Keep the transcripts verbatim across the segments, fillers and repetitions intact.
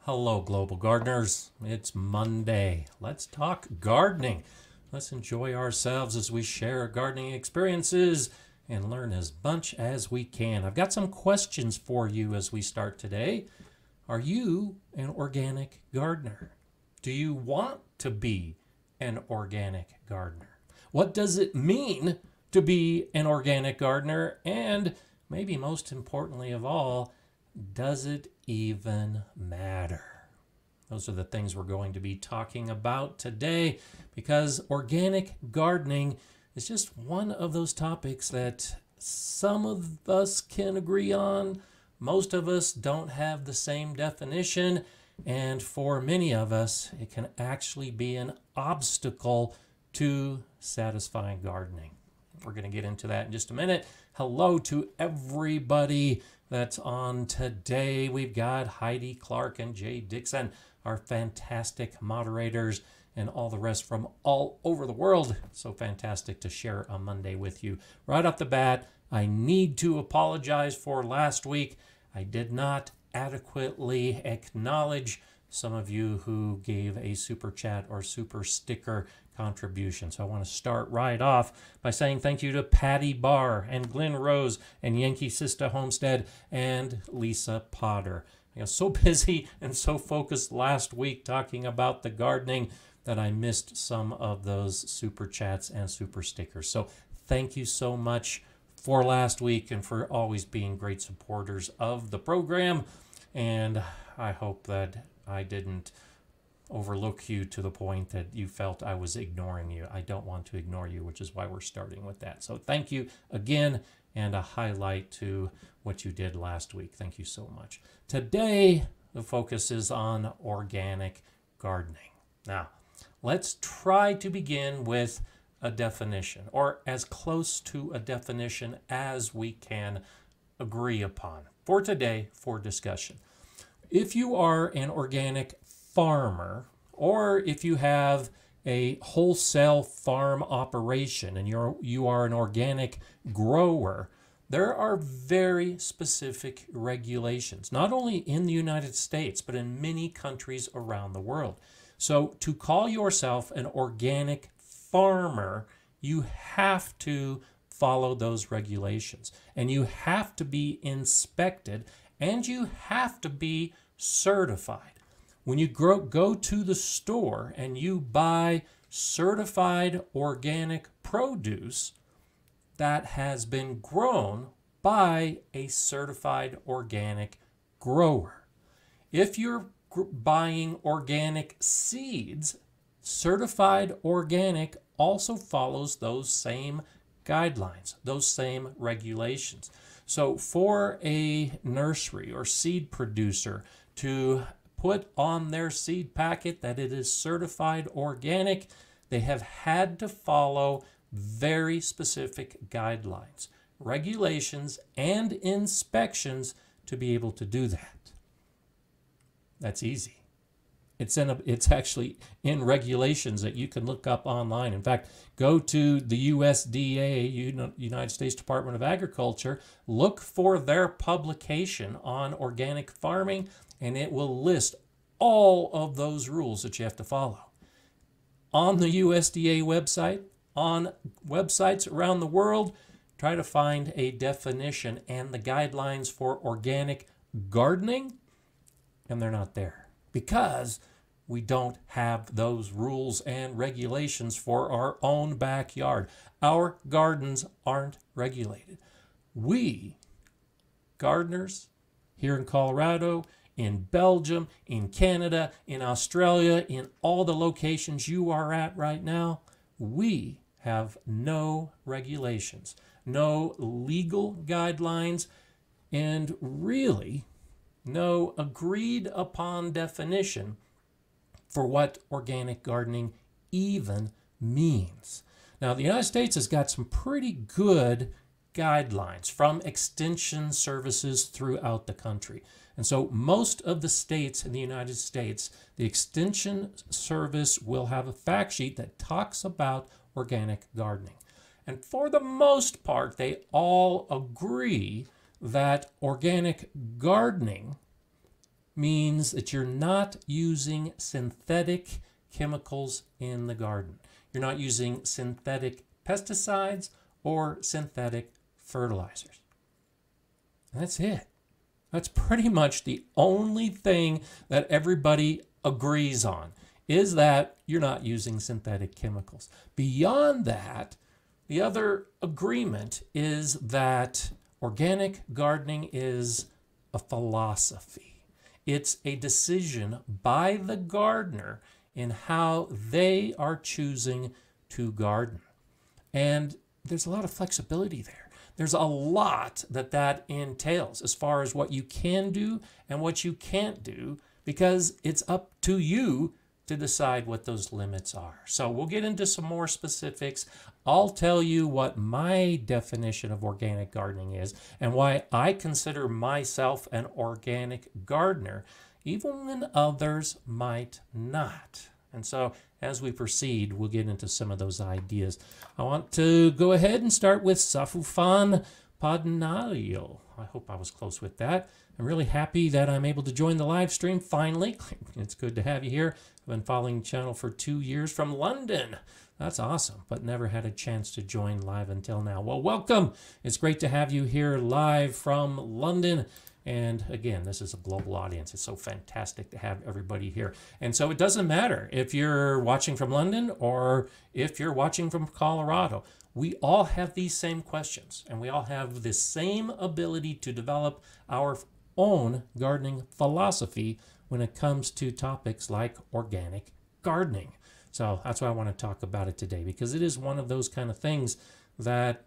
Hello, Global Gardeners. It's Monday. Let's talk gardening. Let's enjoy ourselves as we share our gardening experiences and learn as much as we can. I've got some questions for you as we start today. Are you an organic gardener? Do you want to be an organic gardener? What does it mean to be an organic gardener? And maybe most importantly of all, does it even matter? Those are the things we're going to be talking about today, because organic gardening is just one of those topics that some of us can agree on. Most of us don't have the same definition, and for many of us, it can actually be an obstacle to satisfying gardening. We're going to get into that in just a minute. Hello to everybody that's on today. We've got Heidi Clark and Jay Dixon, our fantastic moderators, and all the rest from all over the world. So fantastic to share a Monday with you. Right off the bat, I need to apologize for last week. I did not adequately acknowledge some of you who gave a super chat or super sticker contribution. So I want to start right off by saying thank you to Patty Barr and Glenn Rose and Yankee Sista Homestead and Lisa Potter. I was so busy and so focused last week talking about the gardening that I missed some of those super chats and super stickers. So thank you so much for last week and for always being great supporters of the program. And I hope that I didn't overlook you to the point that you felt I was ignoring you. I don't want to ignore you, which is why we're starting with that. So thank you again, and a highlight to what you did last week. Thank you so much. Today, the focus is on organic gardening. Now, let's try to begin with a definition, or as close to a definition as we can agree upon for today for discussion. If you are an organic farmer, or if you have a wholesale farm operation and you're you are an organic grower, there are very specific regulations, not only in the United States, but in many countries around the world. So to call yourself an organic farmer, you have to follow those regulations, and you have to be inspected, and you have to be certified. When you grow, go to the store and you buy certified organic produce that has been grown by a certified organic grower. If you're buying organic seeds, certified organic also follows those same guidelines, those same regulations. So for a nursery or seed producer to put on their seed packet that it is certified organic, they have had to follow very specific guidelines, regulations, and inspections to be able to do that. That's easy. It's in a, it's actually in regulations that you can look up online. In fact, go to the U S D A, United States Department of Agriculture, look for their publication on organic farming, and it will list all of those rules that you have to follow. On the U S D A website, on websites around the world, try to find a definition and the guidelines for organic gardening, and they're not there because we don't have those rules and regulations for our own backyard. Our gardens aren't regulated. We, gardeners here in Colorado, in Belgium, in Canada, in Australia, in all the locations you are at right now, we have no regulations, no legal guidelines, and really no agreed upon definition for what organic gardening even means. Now, the United States has got some pretty good guidelines from extension services throughout the country. And so most of the states in the United States, the extension service will have a fact sheet that talks about organic gardening. And for the most part, they all agree that organic gardening means that you're not using synthetic chemicals in the garden. You're not using synthetic pesticides or synthetic fertilizers. That's it. That's pretty much the only thing that everybody agrees on, is that you're not using synthetic chemicals. Beyond that, the other agreement is that organic gardening is a philosophy. It's a decision by the gardener in how they are choosing to garden. And there's a lot of flexibility there. There's a lot that that entails as far as what you can do and what you can't do, because it's up to you to decide what those limits are. So we'll get into some more specifics. I'll tell you what my definition of organic gardening is and why I consider myself an organic gardener, even when others might not. And so as we proceed, we'll get into some of those ideas. I want to go ahead and start with Safufan Padnario. I hope I was close with that. I'm really happy that I'm able to join the live stream finally. It's good to have you here. I've been following the channel for two years from London. That's awesome, but never had a chance to join live until now. Well, welcome. It's great to have you here live from London. And again, this is a global audience. It's so fantastic to have everybody here. And so it doesn't matter if you're watching from London or if you're watching from Colorado. We all have these same questions, and we all have the same ability to develop our own gardening philosophy when it comes to topics like organic gardening. So that's why I want to talk about it today, because it is one of those kind of things that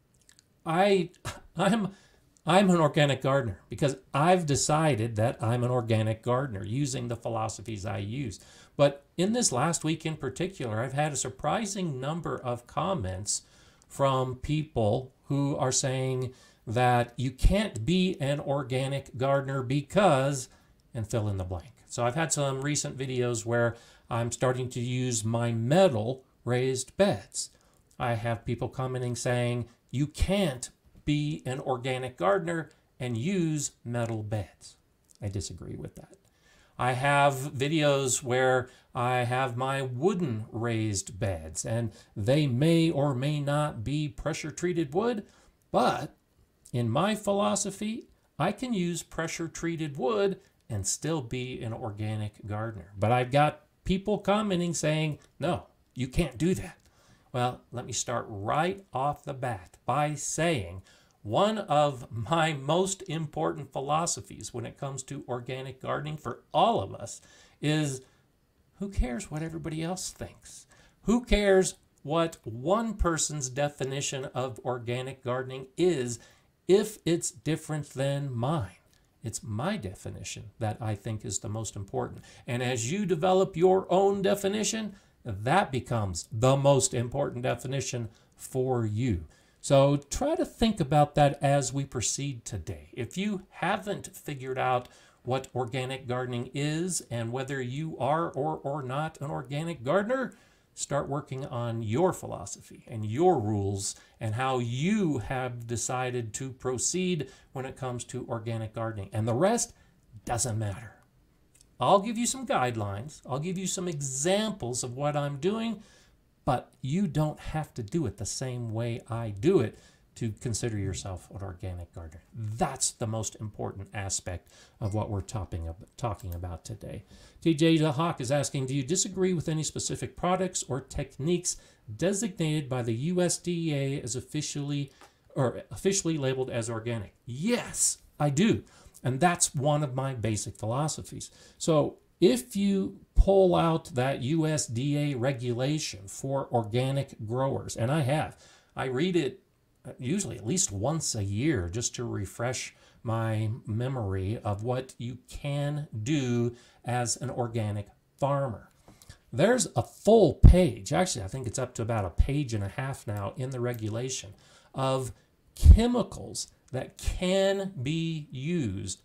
I, I'm, I'm an organic gardener because I've decided that I'm an organic gardener using the philosophies I use. But in this last week in particular, I've had a surprising number of comments from people who are saying that you can't be an organic gardener because, and fill in the blank. So I've had some recent videos where I'm starting to use my metal raised beds. I have people commenting saying you can't be an organic gardener and use metal beds. I disagree with that. I have videos where I have my wooden raised beds, and they may or may not be pressure treated wood, but in my philosophy, I can use pressure treated wood and still be an organic gardener. But I've got people commenting saying, no, you can't do that. Well, let me start right off the bat by saying one of my most important philosophies when it comes to organic gardening for all of us is, who cares what everybody else thinks? Who cares what one person's definition of organic gardening is if it's different than mine? It's my definition that I think is the most important. And as you develop your own definition, that becomes the most important definition for you. So try to think about that as we proceed today. If you haven't figured out what organic gardening is and whether you are or or not an organic gardener, start working on your philosophy and your rules and how you have decided to proceed when it comes to organic gardening. And the rest doesn't matter. I'll give you some guidelines. I'll give you some examples of what I'm doing, but you don't have to do it the same way I do it to consider yourself an organic gardener. That's the most important aspect of what we're talking about today. T J the Hawk is asking, do you disagree with any specific products or techniques designated by the U S D A as officially or officially labeled as organic? Yes, I do. And that's one of my basic philosophies. So if you pull out that U S D A regulation for organic growers, and I have, I read it usually at least once a year just to refresh my memory of what you can do as an organic farmer. There's a full page, actually I think it's up to about a page and a half now in the regulation, of chemicals that can be used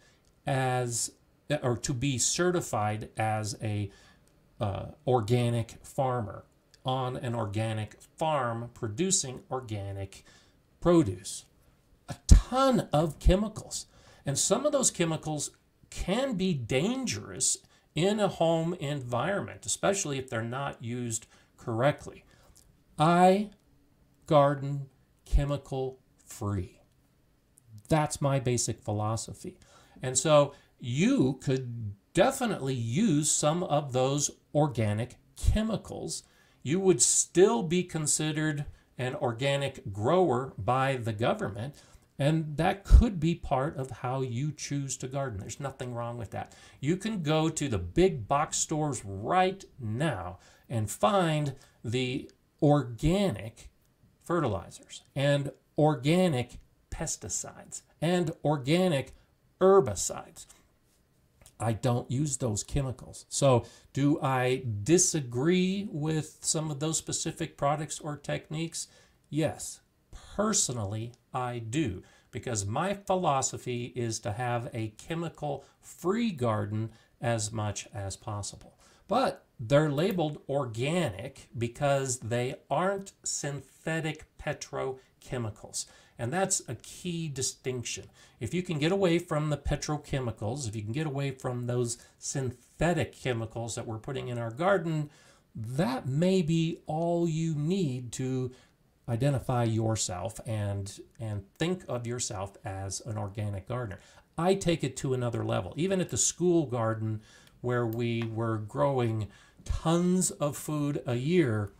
as, or to be certified as a uh, organic farmer on an organic farm producing organic produce. A ton of chemicals. And some of those chemicals can be dangerous in a home environment, especially if they're not used correctly. I garden chemical free. That's my basic philosophy. And so you could definitely use some of those organic chemicals. You would still be considered an organic grower by the government, and that could be part of how you choose to garden. There's nothing wrong with that. You can go to the big box stores right now and find the organic fertilizers and organic pesticides and organic herbicides. I don't use those chemicals. So do I disagree with some of those specific products or techniques? Yes, personally I do, because my philosophy is to have a chemical-free garden as much as possible. But they're labeled organic because they aren't synthetic petrochemicals. And that's a key distinction. If you can get away from the petrochemicals, if you can get away from those synthetic chemicals that we're putting in our garden, that may be all you need to identify yourself and, and think of yourself as an organic gardener. I take it to another level. Even at the school garden where we were growing tons of food a year,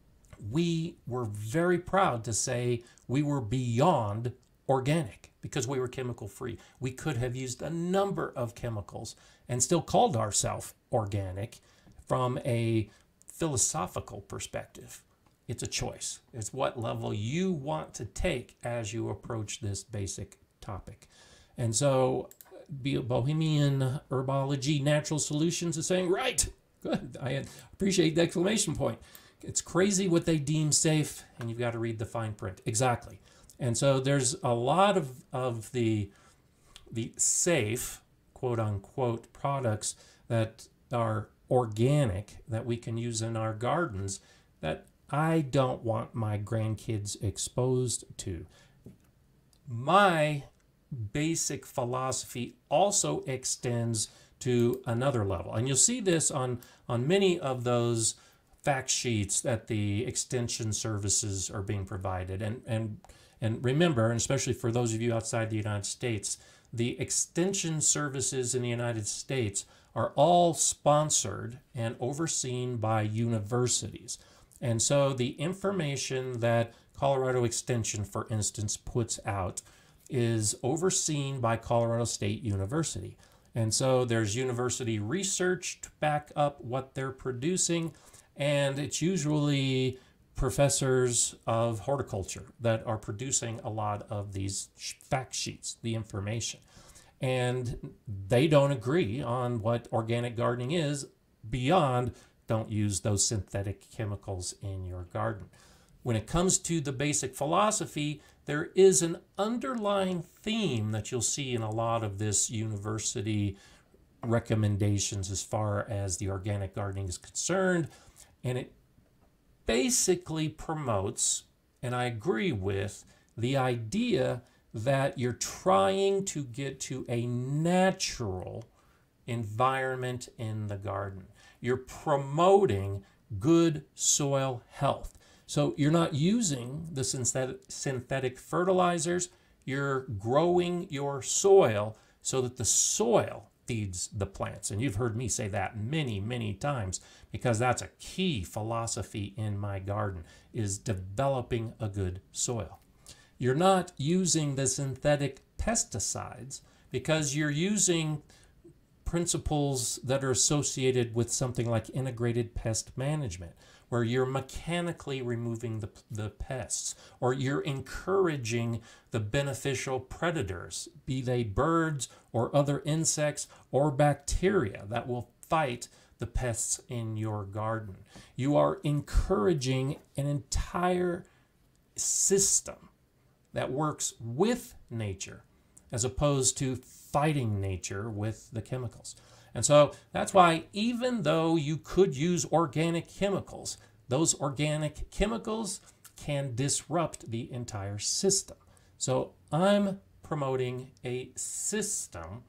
we were very proud to say we were beyond organic because we were chemical free. We could have used a number of chemicals and still called ourselves organic from a philosophical perspective. It's a choice. It's what level you want to take as you approach this basic topic. And so Bohemian Herbology Natural Solutions is saying, right, good. I appreciate the exclamation point. It's crazy what they deem safe, and you've got to read the fine print. Exactly. And so there's a lot of, of the, the safe, quote unquote, products that are organic that we can use in our gardens that I don't want my grandkids exposed to. My basic philosophy also extends to another level. And you'll see this on, on many of those fact sheets that the extension services are being provided. And, and, and remember, and especially for those of you outside the United States, the extension services in the United States are all sponsored and overseen by universities. And so the information that Colorado Extension, for instance, puts out is overseen by Colorado State University. And so there's university research to back up what they're producing, and it's usually professors of horticulture that are producing a lot of these fact sheets, the information. And they don't agree on what organic gardening is beyond don't use those synthetic chemicals in your garden. When it comes to the basic philosophy, there is an underlying theme that you'll see in a lot of this university recommendations as far as the organic gardening is concerned. And it basically promotes, and I agree with, the idea that you're trying to get to a natural environment in the garden. You're promoting good soil health. So you're not using the synthetic, synthetic fertilizers. You're growing your soil so that the soil feeds the plants. And you've heard me say that many, many times because that's a key philosophy in my garden, is developing a good soil. You're not using the synthetic pesticides because you're using principles that are associated with something like integrated pest management, where you're mechanically removing the, the pests, or you're encouraging the beneficial predators, be they birds or other insects or bacteria that will fight the pests in your garden. You are encouraging an entire system that works with nature as opposed to fighting nature with the chemicals. And so that's why even though you could use organic chemicals, those organic chemicals can disrupt the entire system. So I'm promoting a system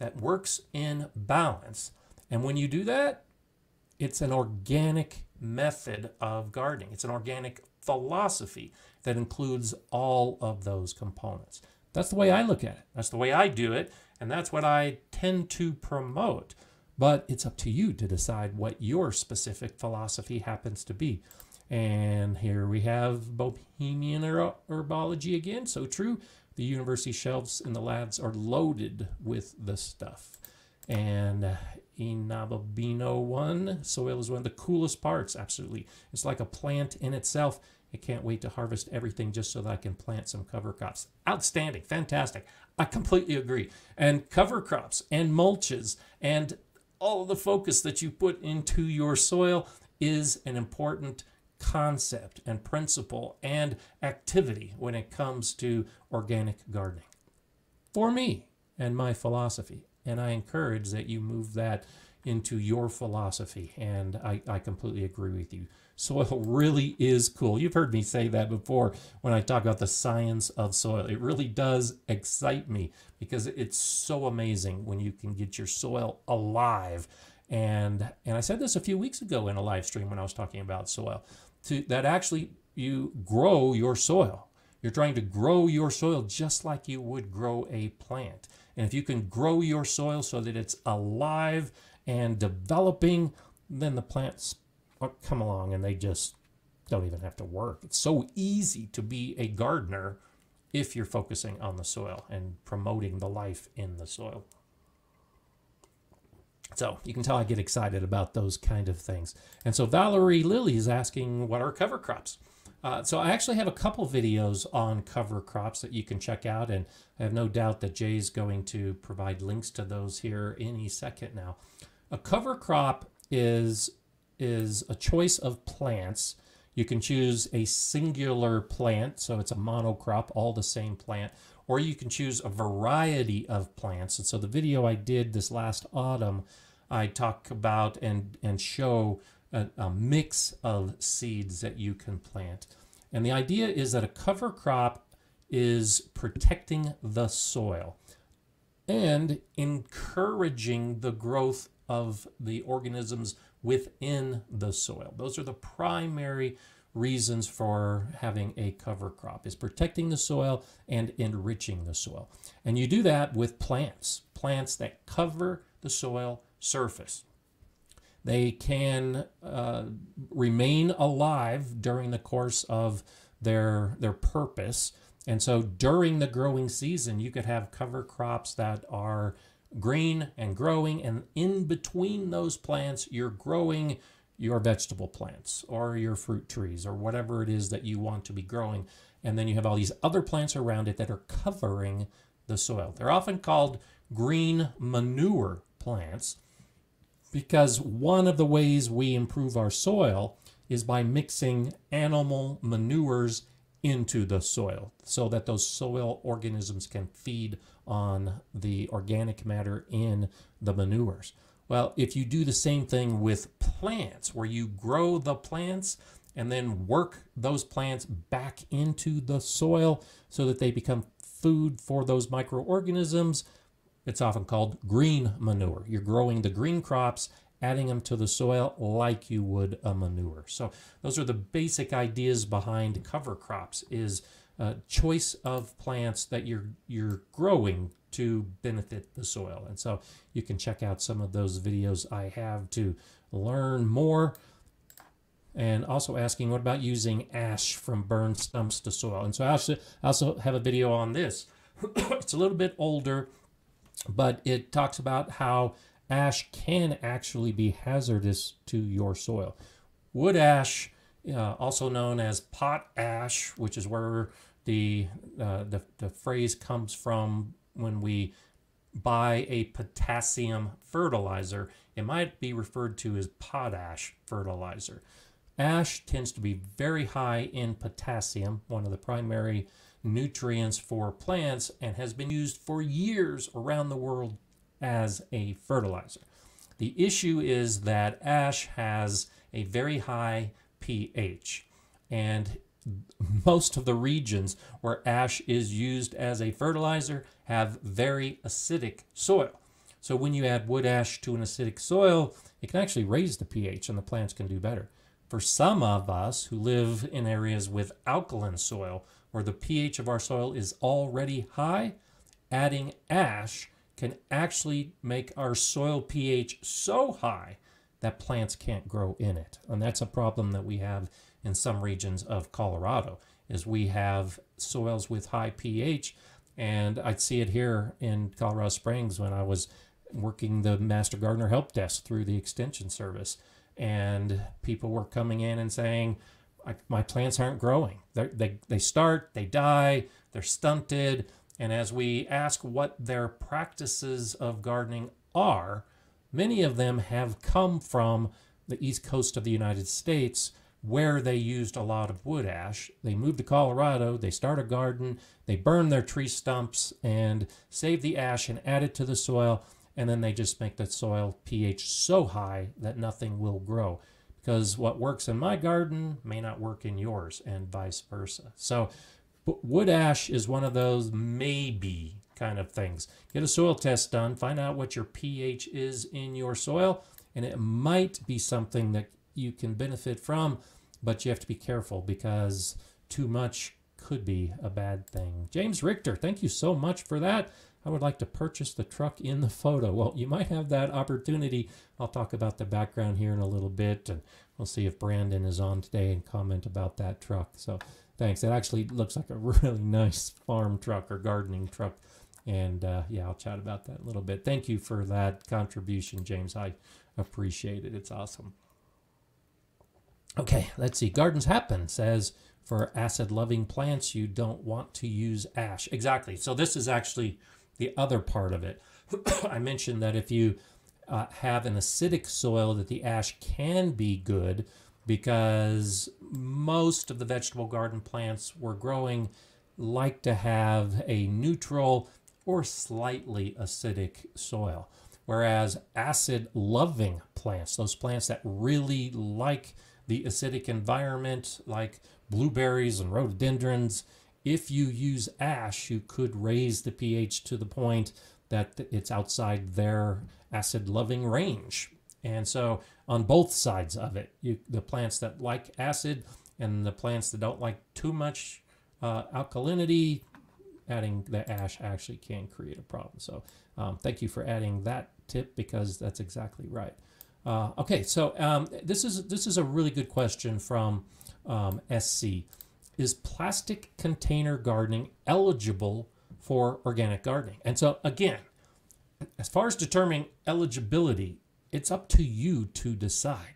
that works in balance. And when you do that, it's an organic method of gardening. It's an organic philosophy that includes all of those components. That's the way I look at it. That's the way I do it. And that's what I tend to promote. But it's up to you to decide what your specific philosophy happens to be. And here we have Bohemian herbology again. So true. The university shelves in the labs are loaded with the stuff. And uh, Inababino one, soil is one of the coolest parts. Absolutely. It's like a plant in itself. I can't wait to harvest everything just so that I can plant some cover crops. Outstanding. Fantastic. I completely agree. And cover crops and mulches and all the focus that you put into your soil is an important concept and principle and activity when it comes to organic gardening. For me and my philosophy. And I encourage that you move that into your philosophy. And I, I completely agree with you. Soil really is cool. You've heard me say that before when I talk about the science of soil. It really does excite me because it's so amazing when you can get your soil alive. And, and I said this a few weeks ago in a live stream when I was talking about soil, to, that actually you grow your soil. You're trying to grow your soil just like you would grow a plant. And if you can grow your soil so that it's alive and developing, then the plants come along and they just don't even have to work. It's so easy to be a gardener if you're focusing on the soil and promoting the life in the soil. So you can tell I get excited about those kind of things. And so Valerie Lilly is asking, what are cover crops? Uh, so I actually have a couple videos on cover crops that you can check out, and I have no doubt that Jay's going to provide links to those here any second now. A cover crop is, is a choice of plants. You can choose a singular plant, so it's a monocrop, all the same plant, or you can choose a variety of plants. And so the video I did this last autumn, I talk about and, and show A, a mix of seeds that you can plant. And the idea is that a cover crop is protecting the soil and encouraging the growth of the organisms within the soil. Those are the primary reasons for having a cover crop, is protecting the soil and enriching the soil. And you do that with plants, plants that cover the soil surface. They can uh, remain alive during the course of their, their purpose. And so during the growing season, you could have cover crops that are green and growing. And in between those plants, you're growing your vegetable plants or your fruit trees or whatever it is that you want to be growing. And then you have all these other plants around it that are covering the soil. They're often called green manure plants, because one of the ways we improve our soil is by mixing animal manures into the soil so that those soil organisms can feed on the organic matter in the manures. Well, if you do the same thing with plants, where you grow the plants and then work those plants back into the soil so that they become food for those microorganisms, it's often called green manure. You're growing the green crops, adding them to the soil like you would a manure. So those are the basic ideas behind cover crops, is a choice of plants that you're, you're growing to benefit the soil. And so you can check out some of those videos I have to learn more. And also asking, what about using ash from burned stumps to soil? And so I also, I also have a video on this. It's a little bit older, but it talks about how ash can actually be hazardous to your soil. Wood ash, uh, also known as pot ash, which is where the, uh, the, the phrase comes from when we buy a potassium fertilizer. It might be referred to as potash fertilizer. Ash tends to be very high in potassium, one of the primary nutrients for plants, and has been used for years around the world as a fertilizer. The issue is that ash has a very high pH, and most of the regions where ash is used as a fertilizer have very acidic soil. So when you add wood ash to an acidic soil, it can actually raise the pH and the plants can do better. For some of us who live in areas with alkaline soil, where the pH of our soil is already high, adding ash can actually make our soil pH so high that plants can't grow in it. And that's a problem that we have in some regions of Colorado, is we have soils with high pH. And I'd see it here in Colorado Springs when I was working the Master Gardener Help Desk through the Extension Service. And people were coming in and saying, my plants aren't growing. They're, they they start, they die, they're stunted. And as we ask what their practices of gardening are, many of them have come from the east coast of the United States, where they used a lot of wood ash. They moved to Colorado, they start a garden, they burn their tree stumps and save the ash and add it to the soil, and then they just make the soil pH so high that nothing will grow. Because what works in my garden may not work in yours, and vice versa. So wood ash is one of those maybe kind of things. Get a soil test done, find out what your pH is in your soil, and it might be something that you can benefit from, but you have to be careful because too much could be a bad thing. James Richter, thank you so much for that. I would like to purchase the truck in the photo. Well, you might have that opportunity. I'll talk about the background here in a little bit, and we'll see if Brandon is on today and comment about that truck. So thanks. It actually looks like a really nice farm truck or gardening truck. And uh, yeah, I'll chat about that a little bit. Thank you for that contribution, James. I appreciate it. It's awesome. Okay, let's see. Gardens Happen says, for acid-loving plants, you don't want to use ash. Exactly. So this is actually the other part of it. I mentioned that if you uh, have an acidic soil, that the ash can be good, because most of the vegetable garden plants we're growing like to have a neutral or slightly acidic soil. Whereas acid-loving plants, those plants that really like the acidic environment, like blueberries and rhododendrons, if you use ash, you could raise the pH to the point that it's outside their acid-loving range. And so on both sides of it, you, the plants that like acid and the plants that don't like too much uh, alkalinity, adding the ash actually can create a problem. So um, thank you for adding that tip, because that's exactly right. Uh, okay, so um, this is this is a really good question from um, S C. Is plastic container gardening eligible for organic gardening? And so again, as far as determining eligibility, it's up to you to decide.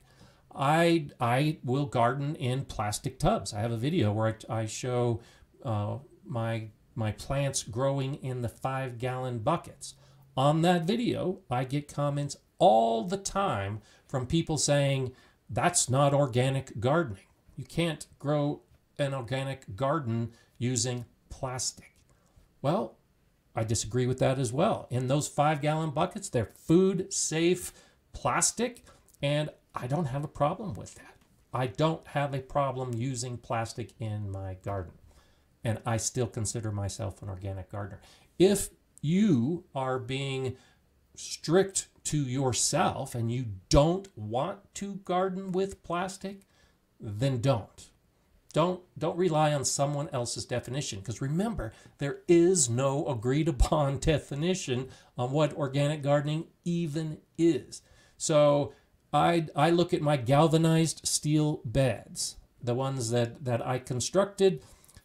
I I will garden in plastic tubs. I have a video where I, I show uh, my my plants growing in the five gallon buckets. On that video, I get comments all the time from people saying, that's not organic gardening. You can't grow an organic garden using plastic. Well, I disagree with that as well. In those five gallon buckets, they're food safe plastic, and I don't have a problem with that. I don't have a problem using plastic in my garden, and I still consider myself an organic gardener. If you are being strict to yourself and you don't want to garden with plastic, then don't. Don't, don't rely on someone else's definition, because remember, there is no agreed upon definition on what organic gardening even is. So I, I look at my galvanized steel beds, the ones that, that I constructed.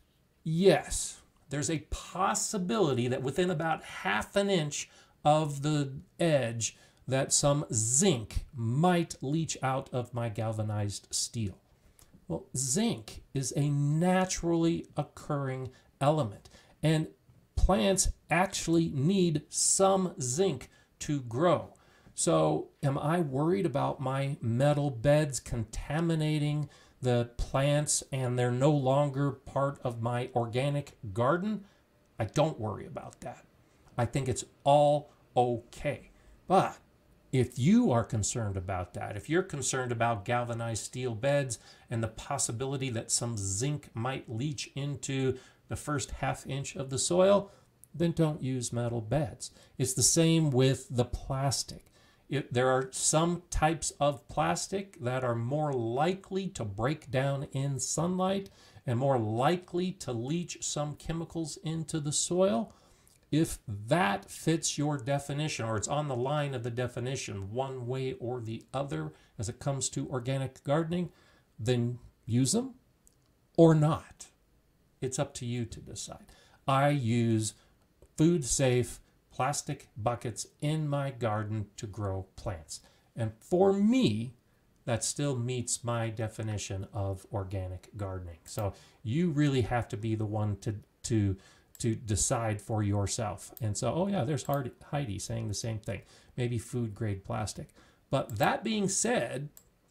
Yes, there's a possibility that within about half an inch of the edge that some zinc might leach out of my galvanized steel. Well, zinc is a naturally occurring element, and plants actually need some zinc to grow. So am I worried about my metal beds contaminating the plants and they're no longer part of my organic garden? I don't worry about that. I think it's all okay. But if you are concerned about that, if you're concerned about galvanized steel beds and the possibility that some zinc might leach into the first half inch of the soil, then don't use metal beds. It's the same with the plastic. It, there are some types of plastic that are more likely to break down in sunlight and more likely to leach some chemicals into the soil. If that fits your definition, or it's on the line of the definition one way or the other as it comes to organic gardening, then use them or not. It's up to you to decide. I use food safe plastic buckets in my garden to grow plants. And for me, that still meets my definition of organic gardening. So you really have to be the one to to to decide for yourself. And so, oh yeah, there's Heidi saying the same thing. Maybe food grade plastic. But that being said,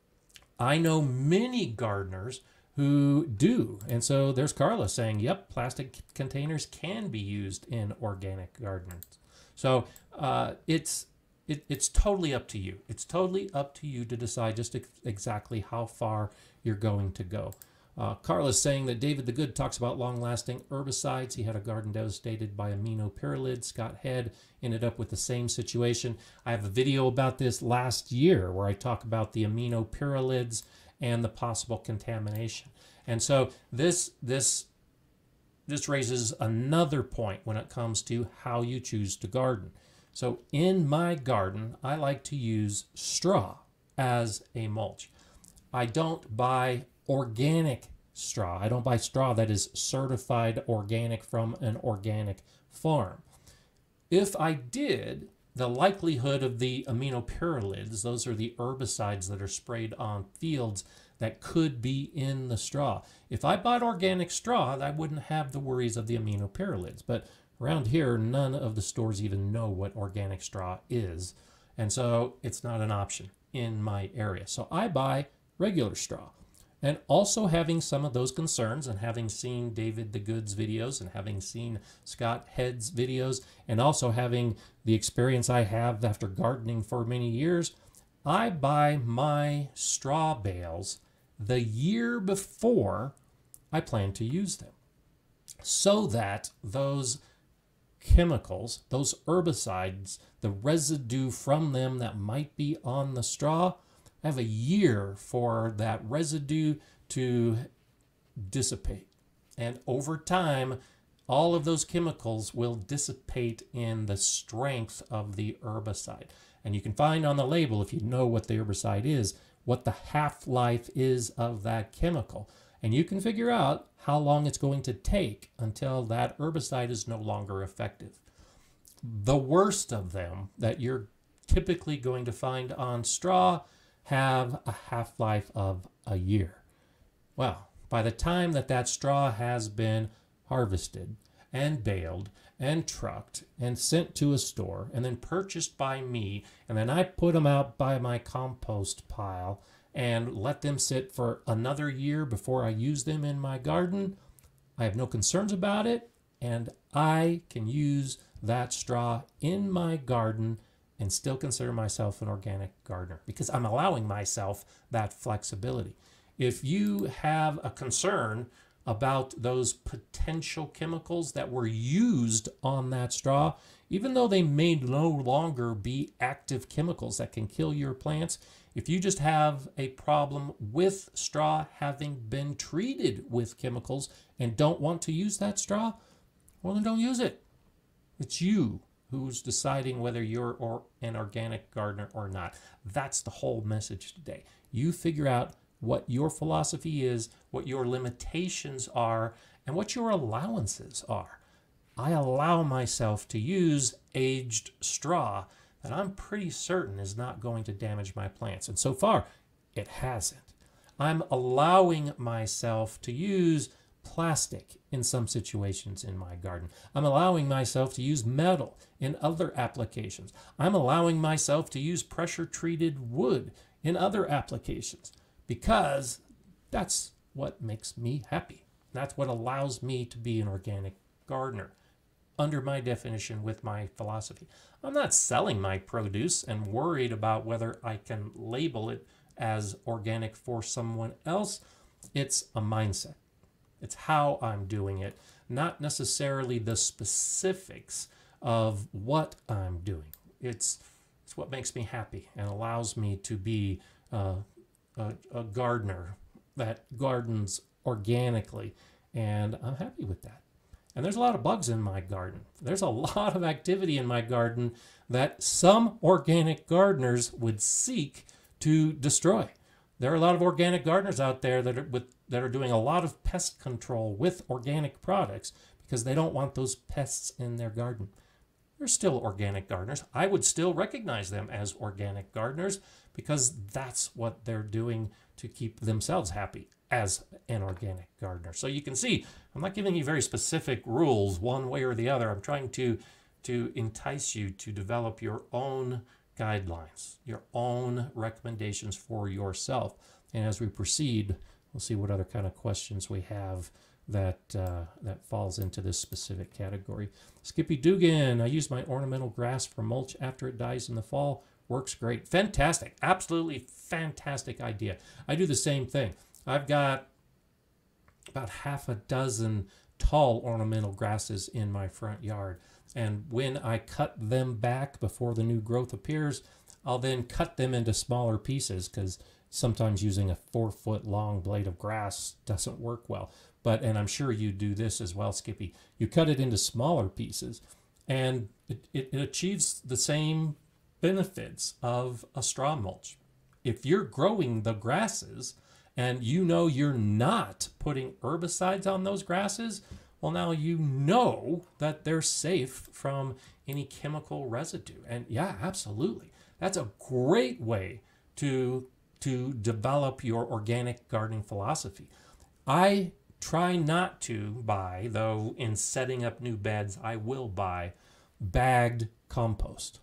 I know many gardeners who do. And so there's Carla saying, yep, plastic containers can be used in organic gardens. So uh, it's it, it's totally up to you. It's totally up to you to decide just ex exactly how far you're going to go. Uh, Carla's saying that David the Good talks about long-lasting herbicides. He had a garden devastated by aminopyralids. Scott Head ended up with the same situation. I have a video about this last year where I talk about the aminopyralids and the possible contamination. And so this this this raises another point when it comes to how you choose to garden. So in my garden, I like to use straw as a mulch. I don't buy organic straw. I don't buy straw that is certified organic from an organic farm. If I did, the likelihood of the aminopyralids, those are the herbicides that are sprayed on fields that could be in the straw. If I bought organic straw, I wouldn't have the worries of the aminopyralids. But around here, none of the stores even know what organic straw is. And so it's not an option in my area. So I buy regular straw. And also having some of those concerns and having seen David the Good's videos and having seen Scott Head's videos and also having the experience I have after gardening for many years, I buy my straw bales the year before I plan to use them so that those chemicals, those herbicides, the residue from them that might be on the straw, I have a year for that residue to dissipate. And over time, all of those chemicals will dissipate in the strength of the herbicide. And you can find on the label, if you know what the herbicide is, what the half-life is of that chemical. And you can figure out how long it's going to take until that herbicide is no longer effective. The worst of them that you're typically going to find on straw have a half-life of a year. Well, by the time that that straw has been harvested and baled and trucked and sent to a store and then purchased by me, and then I put them out by my compost pile and let them sit for another year before I use them in my garden, I have no concerns about it, and I can use that straw in my garden and still consider myself an organic gardener because I'm allowing myself that flexibility. If you have a concern about those potential chemicals that were used on that straw, even though they may no longer be active chemicals that can kill your plants, if you just have a problem with straw having been treated with chemicals and don't want to use that straw, well, then don't use it. It's you who's deciding whether you're or an organic gardener or not. That's the whole message today. You figure out what your philosophy is, what your limitations are, and what your allowances are. I allow myself to use aged straw that I'm pretty certain is not going to damage my plants. And so far, it hasn't. I'm allowing myself to use plastic in some situations in my garden. I'm allowing myself to use metal in other applications. I'm allowing myself to use pressure-treated wood in other applications because that's what makes me happy. That's what allows me to be an organic gardener under my definition with my philosophy. I'm not selling my produce and worried about whether I can label it as organic for someone else. It's a mindset. It's how I'm doing it, not necessarily the specifics of what I'm doing. It's, it's what makes me happy and allows me to be uh, a, a gardener that gardens organically, and I'm happy with that. And there's a lot of bugs in my garden. There's a lot of activity in my garden that some organic gardeners would seek to destroy. There are a lot of organic gardeners out there that are, with, that are doing a lot of pest control with organic products because they don't want those pests in their garden. They're still organic gardeners. I would still recognize them as organic gardeners because that's what they're doing to keep themselves happy as an organic gardener. So you can see, I'm not giving you very specific rules one way or the other. I'm trying to, to entice you to develop your own guidelines, your own recommendations for yourself. And as we proceed, we'll see what other kind of questions we have that uh, that falls into this specific category. Skippy Dugan, I use my ornamental grass for mulch after it dies in the fall. Works great. Fantastic. Absolutely fantastic idea. I do the same thing. I've got about half a dozen tall ornamental grasses in my front yard. And when I cut them back before the new growth appears, I'll then cut them into smaller pieces because sometimes using a four foot long blade of grass doesn't work well. But, and I'm sure you do this as well, Skippy, you cut it into smaller pieces and it, it, it achieves the same benefits of a straw mulch. If you're growing the grasses and you know you're not putting herbicides on those grasses, well, now you know that they're safe from any chemical residue. And yeah, absolutely. That's a great way to, to develop your organic gardening philosophy. I try not to buy, though in setting up new beds, I will buy bagged compost.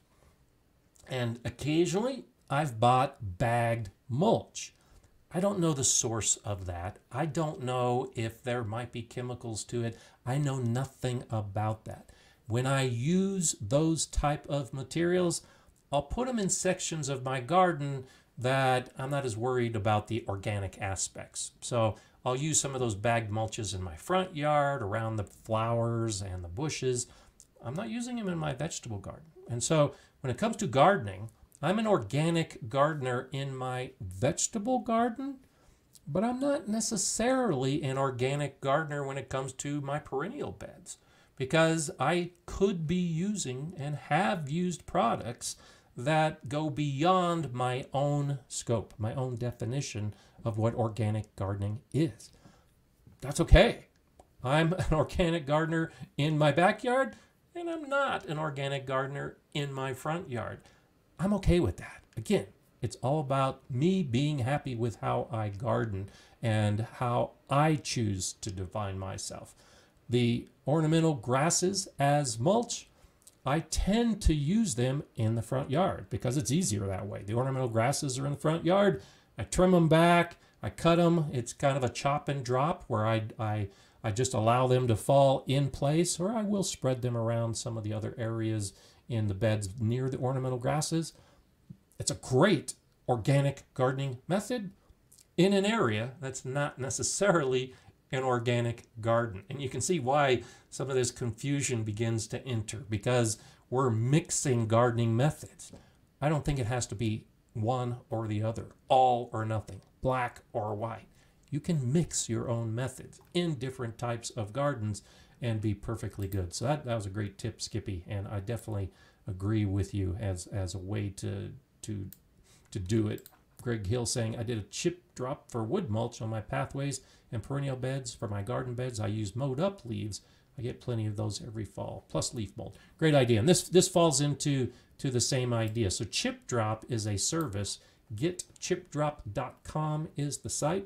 And occasionally I've bought bagged mulch. I don't know the source of that. I don't know if there might be chemicals to it. I know nothing about that. When I use those type of materials, I'll put them in sections of my garden that I'm not as worried about the organic aspects. So I'll use some of those bagged mulches in my front yard, around the flowers and the bushes. I'm not using them in my vegetable garden. And so when it comes to gardening, I'm an organic gardener in my vegetable garden, but I'm not necessarily an organic gardener when it comes to my perennial beds, because I could be using and have used products that go beyond my own scope, my own definition of what organic gardening is. That's okay. I'm an organic gardener in my backyard, and I'm not an organic gardener in my front yard. I'm okay with that. Again, it's all about me being happy with how I garden and how I choose to define myself. The ornamental grasses as mulch, I tend to use them in the front yard because it's easier that way. The ornamental grasses are in the front yard. I trim them back. I cut them. It's kind of a chop and drop where I, I, I just allow them to fall in place, or I will spread them around some of the other areas in the beds near the ornamental grasses. It's a great organic gardening method in an area that's not necessarily an organic garden. And you can see why some of this confusion begins to enter, because we're mixing gardening methods. I don't think it has to be one or the other, all or nothing, black or white. You can mix your own methods in different types of gardens and be perfectly good. So that, that was a great tip, Skippy, and I definitely agree with you as, as a way to, to, to do it. Greg Hill saying, I did a chip drop for wood mulch on my pathways and perennial beds. For my garden beds, I use mowed up leaves. I get plenty of those every fall, plus leaf mold. Great idea. And this, this falls into to the same idea. So Chip Drop is a service. get chip drop dot com is the site.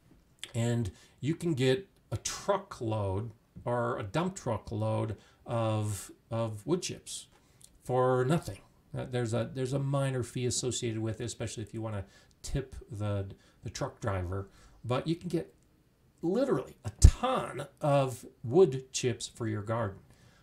And you can get a truckload or a dump truck load of, of wood chips for nothing. Uh, there's a there's a minor fee associated with it, especially if you want to tip the the truck driver. But you can get literally a ton of wood chips for your garden.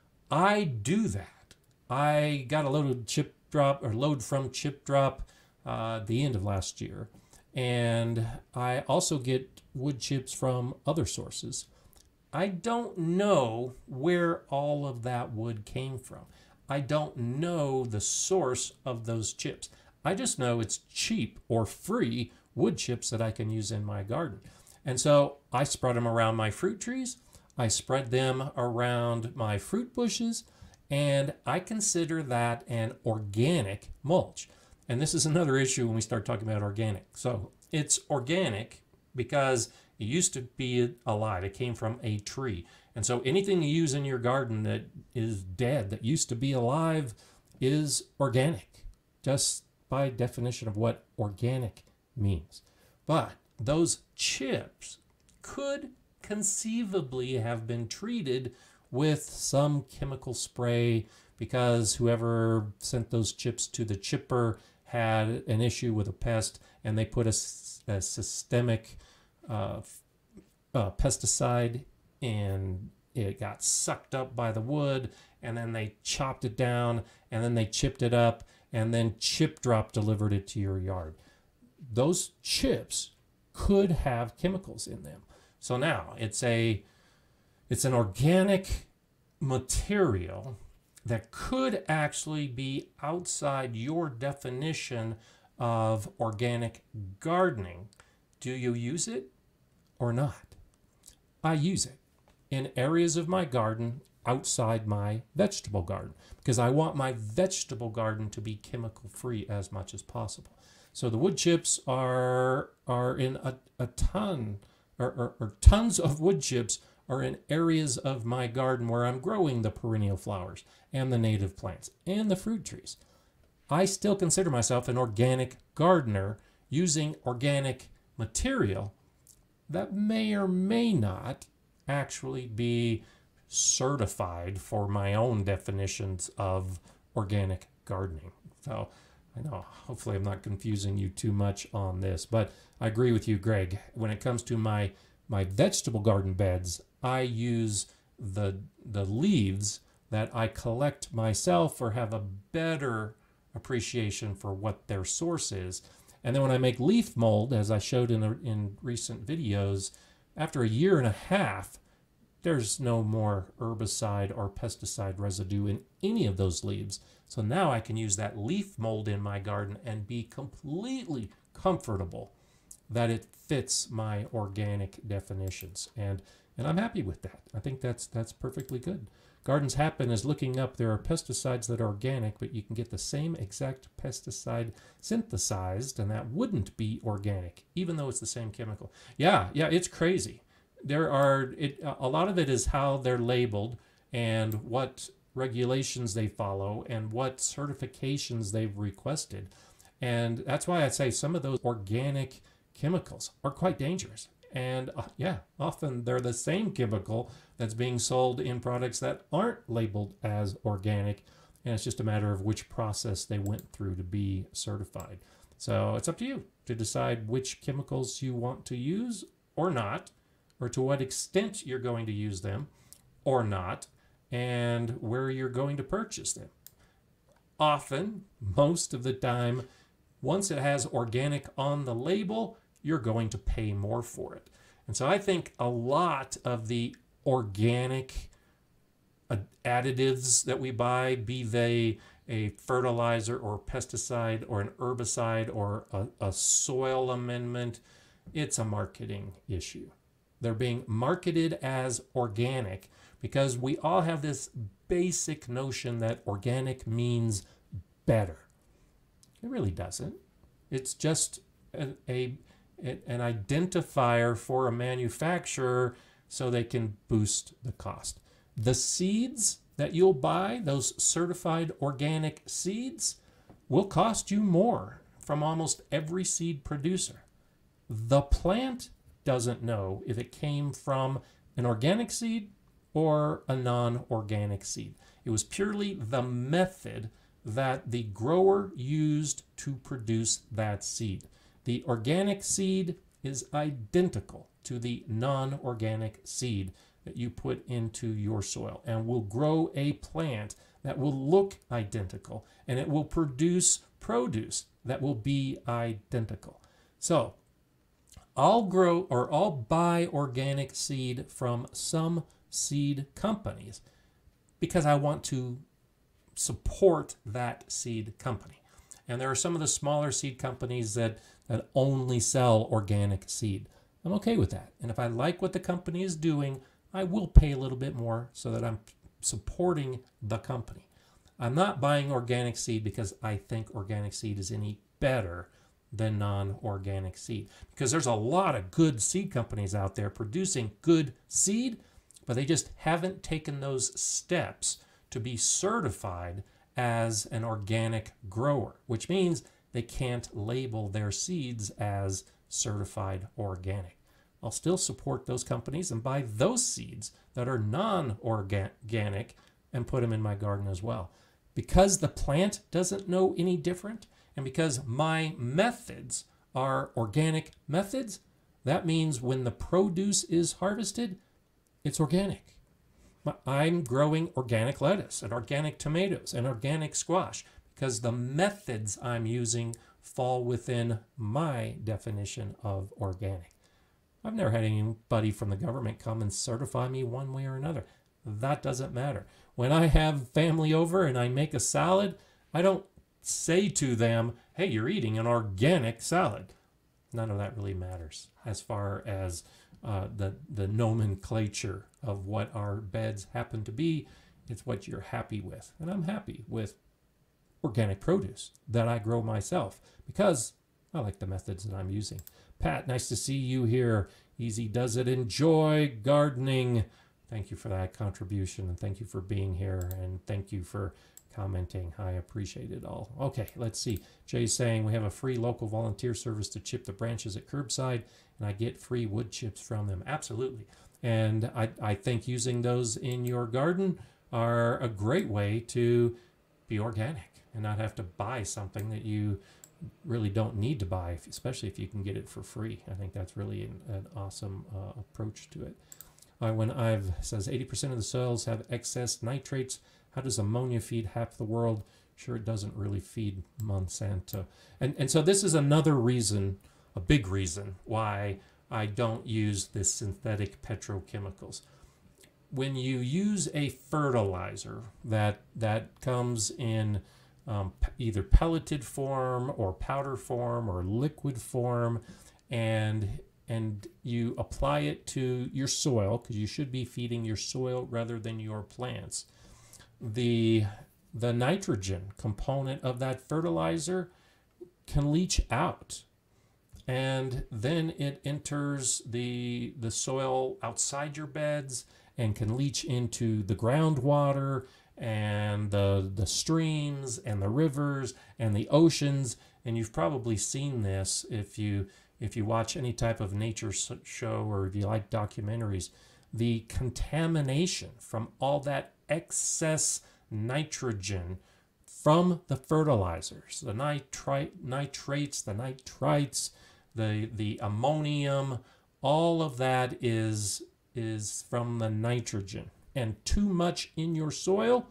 I do that. I got a load of Chip Drop or load from Chip Drop uh, the end of last year, and I also get wood chips from other sources. I don't know where all of that wood came from. I don't know the source of those chips. I just know it's cheap or free wood chips that I can use in my garden. And so I spread them around my fruit trees. I spread them around my fruit bushes, and I consider that an organic mulch. And this is another issue when we start talking about organic. So it's organic because it used to be alive. It came from a tree. And so anything you use in your garden that is dead, that used to be alive, is organic, just by definition of what organic means. But those chips could conceivably have been treated with some chemical spray because whoever sent those chips to the chipper had an issue with a pest, and they put a, a systemic uh, uh, pesticide, and it got sucked up by the wood, and then they chopped it down, and then they chipped it up, and then Chip Drop delivered it to your yard. Those chips could have chemicals in them. So now it's a it's an organic material that could actually be outside your definition of organic gardening. Do you use it or not? I use it in areas of my garden outside my vegetable garden because I want my vegetable garden to be chemical free as much as possible. So the wood chips are are in a, a ton or, or, or tons of wood chips are in areas of my garden where I'm growing the perennial flowers and the native plants and the fruit trees. I still consider myself an organic gardener using organic material that may or may not actually be certified for my own definitions of organic gardening. So I know, hopefully I'm not confusing you too much on this, but I agree with you, Greg. When it comes to my my vegetable garden beds, I use the the leaves that I collect myself or have a better appreciation for what their source is. And then when I make leaf mold, as I showed in, the, in recent videos, after a year and a half, there's no more herbicide or pesticide residue in any of those leaves. So now I can use that leaf mold in my garden and be completely comfortable that it fits my organic definitions. And and I'm happy with that. I think that's that's perfectly good. Gardens Happen is looking up, there are pesticides that are organic, but you can get the same exact pesticide synthesized, and that wouldn't be organic, even though it's the same chemical. Yeah, yeah, it's crazy. There are, it, a lot of it is how they're labeled and what regulations they follow and what certifications they've requested. And that's why I say some of those organic chemicals are quite dangerous. And uh, yeah, often they're the same chemical that's being sold in products that aren't labeled as organic. And it's just a matter of which process they went through to be certified. So it's up to you to decide which chemicals you want to use or not, or to what extent you're going to use them or not, and where you're going to purchase them. Often, most of the time, once it has organic on the label, you're going to pay more for it. And so I think a lot of the organic additives that we buy, be they a fertilizer or pesticide or an herbicide or a, a soil amendment, it's a marketing issue. They're being marketed as organic because we all have this basic notion that organic means better. It really doesn't. It's just a, a an identifier for a manufacturer so they can boost the cost. The seeds that you'll buy, those certified organic seeds, will cost you more from almost every seed producer. The plant doesn't know if it came from an organic seed or a non-organic seed. It was purely the method that the grower used to produce that seed. The organic seed is identical to the non-organic seed that you put into your soil and will grow a plant that will look identical, and it will produce produce that will be identical. So I'll grow or I'll buy organic seed from some seed companies because I want to support that seed company. And there are some of the smaller seed companies that, that only sell organic seed. I'm okay with that. And if I like what the company is doing, I will pay a little bit more so that I'm supporting the company. I'm not buying organic seed because I think organic seed is any better than non-organic seed. Because there's a lot of good seed companies out there producing good seed, but they just haven't taken those steps to be certified as an organic grower, which means they can't label their seeds as certified organic. I'll still support those companies and buy those seeds that are non-organic and put them in my garden as well. Because the plant doesn't know any different, and because my methods are organic methods, that means when the produce is harvested, it's organic. I'm growing organic lettuce and organic tomatoes and organic squash because the methods I'm using fall within my definition of organic. I've never had anybody from the government come and certify me one way or another. That doesn't matter. When I have family over and I make a salad, I don't say to them, hey, you're eating an organic salad. None of that really matters as far as uh, the, the nomenclature of what our beds happen to be. It's what you're happy with. And I'm happy with organic produce that I grow myself because I like the methods that I'm using. Pat, nice to see you here. Easy does it. Enjoy gardening. Thank you for that contribution, and thank you for being here, and thank you for commenting. I appreciate it all. Okay, let's see. Jay's saying we have a free local volunteer service to chip the branches at curbside, and I get free wood chips from them. Absolutely. And I, I think using those in your garden are a great way to be organic and not have to buy something that you really don't need to buy, especially if you can get it for free. I think that's really an, an awesome uh, approach to it. Uh, when I've says eighty percent of the soils have excess nitrates, how does ammonia feed half the world? Sure, it doesn't really feed Monsanto. And, and so this is another reason, a big reason, why I don't use this synthetic petrochemicals. When you use a fertilizer that, that comes in um, either pelleted form or powder form or liquid form, and and you apply it to your soil, because you should be feeding your soil rather than your plants, the, the nitrogen component of that fertilizer can leach out. And then it enters the, the soil outside your beds and can leach into the groundwater and the, the streams and the rivers and the oceans. And you've probably seen this if you If you watch any type of nature show or if you like documentaries, the contamination from all that excess nitrogen from the fertilizers, the nitrite, nitrates, the nitrites, the, the ammonium, all of that is, is from the nitrogen. And too much in your soil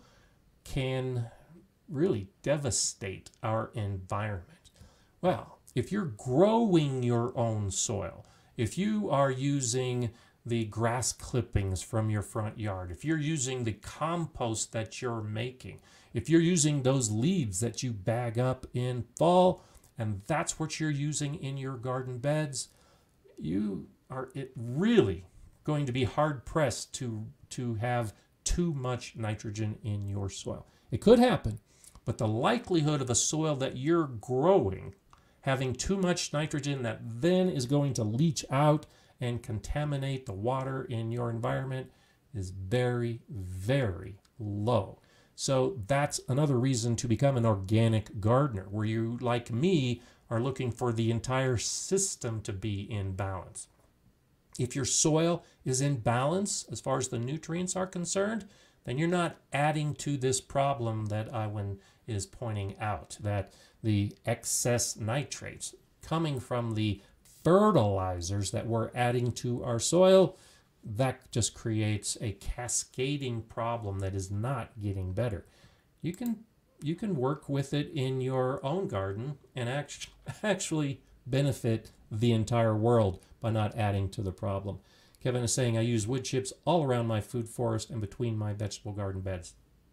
can really devastate our environment. Well, if you're growing your own soil, if you are using the grass clippings from your front yard, if you're using the compost that you're making, if you're using those leaves that you bag up in fall, and that's what you're using in your garden beds, you are it really going to be hard pressed to, to have too much nitrogen in your soil. It could happen, but the likelihood of a soil that you're growing having too much nitrogen that then is going to leach out and contaminate the water in your environment is very, very low. So that's another reason to become an organic gardener, where you, like me, are looking for the entire system to be in balance. If your soil is in balance as far as the nutrients are concerned, then you're not adding to this problem that Iwan is pointing out, that the excess nitrates coming from the fertilizers that we're adding to our soil, that just creates a cascading problem that is not getting better. You can you can work with it in your own garden and act, actually benefit the entire world by not adding to the problem. Kevin is saying, I use wood chips all around my food forest and between my vegetable garden beds.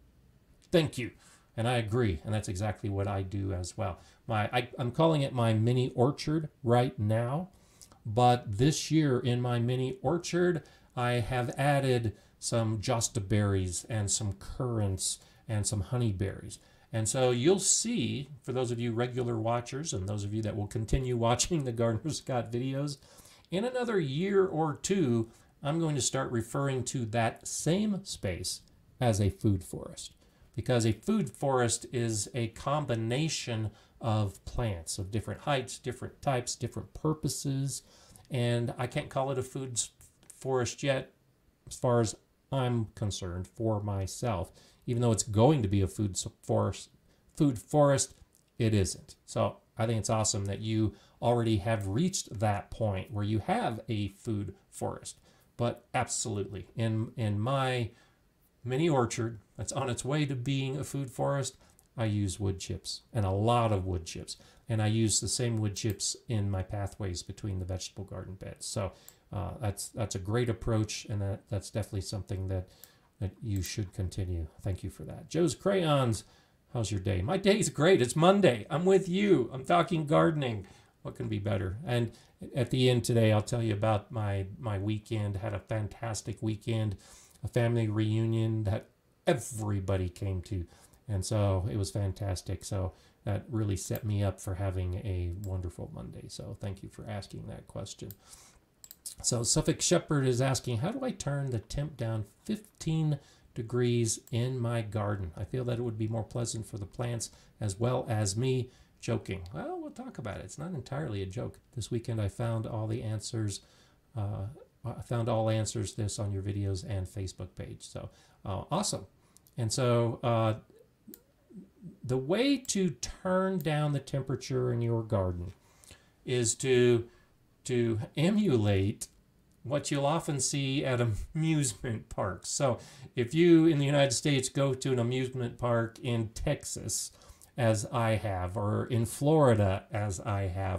Thank you. And I agree. And that's exactly what I do as well. My, I, I'm calling it my mini orchard right now. But this year in my mini orchard, I have added some josta berries and some currants and some honeyberries. And so you'll see, for those of you regular watchers and those of you that will continue watching the Gardener Scott videos, in another year or two, I'm going to start referring to that same space as a food forest. Because a food forest is a combination of plants of different heights, different types, different purposes. And I can't call it a food forest yet, as far as I'm concerned, for myself. Even though it's going to be a food forest, food forest, it isn't. So I think it's awesome that you already have reached that point where you have a food forest. But absolutely, in in my mini orchard that's on its way to being a food forest, I use wood chips, and a lot of wood chips. And I use the same wood chips in my pathways between the vegetable garden beds. So uh, that's that's a great approach, and that, that's definitely something that, that you should continue. Thank you for that. Joe's Crayons, how's your day? My day's great. It's Monday. I'm with you. I'm talking gardening. What can be better? And at the end today, I'll tell you about my, my weekend. Had a fantastic weekend, a family reunion that everybody came to. And so it was fantastic. So that really set me up for having a wonderful Monday. So thank you for asking that question. So Suffolk Shepherd is asking, how do I turn the temp down fifteen degrees in my garden? I feel that it would be more pleasant for the plants as well as me. Joking. Well, we'll talk about it. It's not entirely a joke. This weekend I found all the answers. Uh, I found all answers this on your videos and Facebook page. So uh, awesome. And so uh, the way to turn down the temperature in your garden is to to emulate what you'll often see at amusement parks. So if you in the United States go to an amusement park in Texas, as I have, or in Florida, as I have,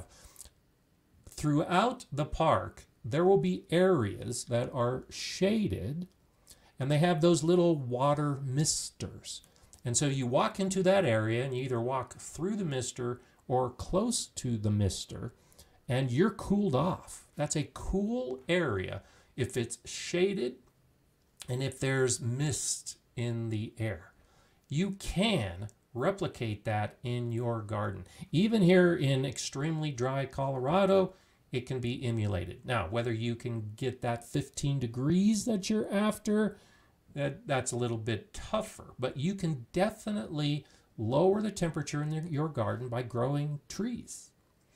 throughout the park, there will be areas that are shaded, and they have those little water misters. And so you walk into that area, and you either walk through the mister or close to the mister, and you're cooled off. That's a cool area if it's shaded and if there's mist in the air. You can replicate that in your garden. Even here in extremely dry Colorado, it can be emulated. Now, whether you can get that fifteen degrees that you're after, that, that's a little bit tougher. But you can definitely lower the temperature in the, your garden by growing trees,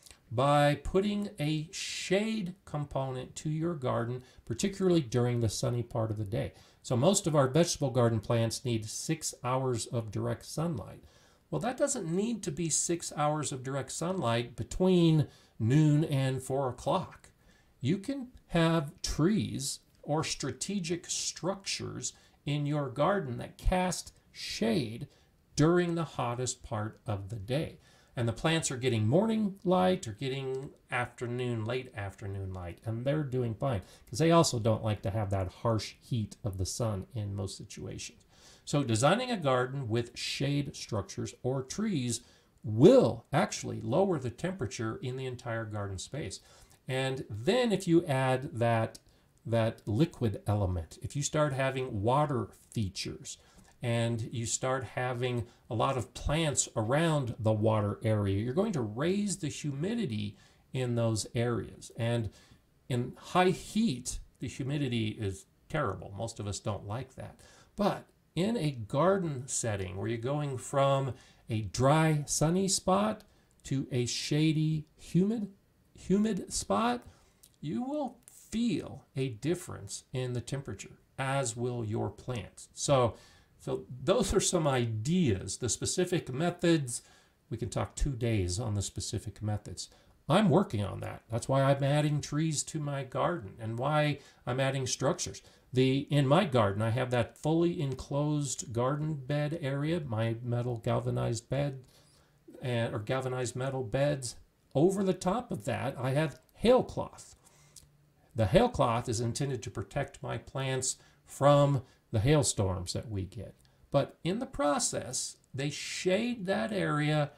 by putting a shade component to your garden, particularly during the sunny part of the day. So most of our vegetable garden plants need six hours of direct sunlight. Well, that doesn't need to be six hours of direct sunlight between noon and four o'clock. You can have trees or strategic structures in your garden that cast shade during the hottest part of the day. And the plants are getting morning light or getting afternoon, late afternoon light, and they're doing fine because they also don't like to have that harsh heat of the sun in most situations. So designing a garden with shade structures or trees will actually lower the temperature in the entire garden space. And then if you add that, that liquid element, if you start having water features, and you start having a lot of plants around the water area, you're going to raise the humidity in those areas. And in high heat, the humidity is terrible. Most of us don't like that. But in a garden setting where you're going from a dry, sunny spot to a shady, humid, humid spot, you will feel a difference in the temperature, as will your plants. So So those are some ideas. The specific methods, we can talk two days on the specific methods. I'm working on that. That's why I'm adding trees to my garden and why I'm adding structures. The in my garden, I have that fully enclosed garden bed area, my metal galvanized bed, and, or galvanized metal beds. over the top of that, I have hailcloth. The hailcloth is intended to protect my plants from the hailstorms that we get. But in the process, they shade that area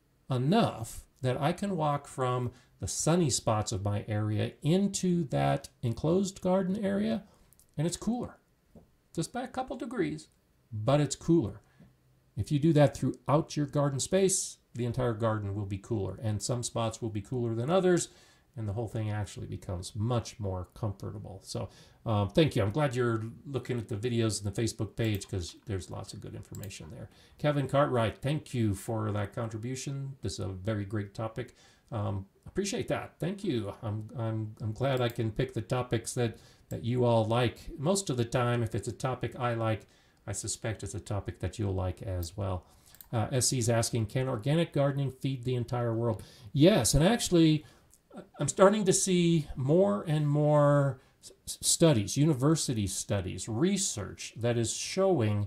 enough that I can walk from the sunny spots of my area into that enclosed garden area, and it's cooler. Just by a couple degrees, but it's cooler. If you do that throughout your garden space, the entire garden will be cooler, and some spots will be cooler than others, and the whole thing actually becomes much more comfortable. So um, thank you. I'm glad you're looking at the videos and the Facebook page, because there's lots of good information there. Kevin Cartwright, thank you for that contribution. This is a very great topic. Um, appreciate that. Thank you. I'm, I'm, I'm glad I can pick the topics that, that you all like. Most of the time, if it's a topic I like, I suspect it's a topic that you'll like as well. Uh, S C's asking, can organic gardening feed the entire world? Yes, and actually, I'm starting to see more and more studies, university studies, research that is showing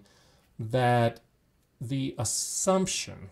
that the assumption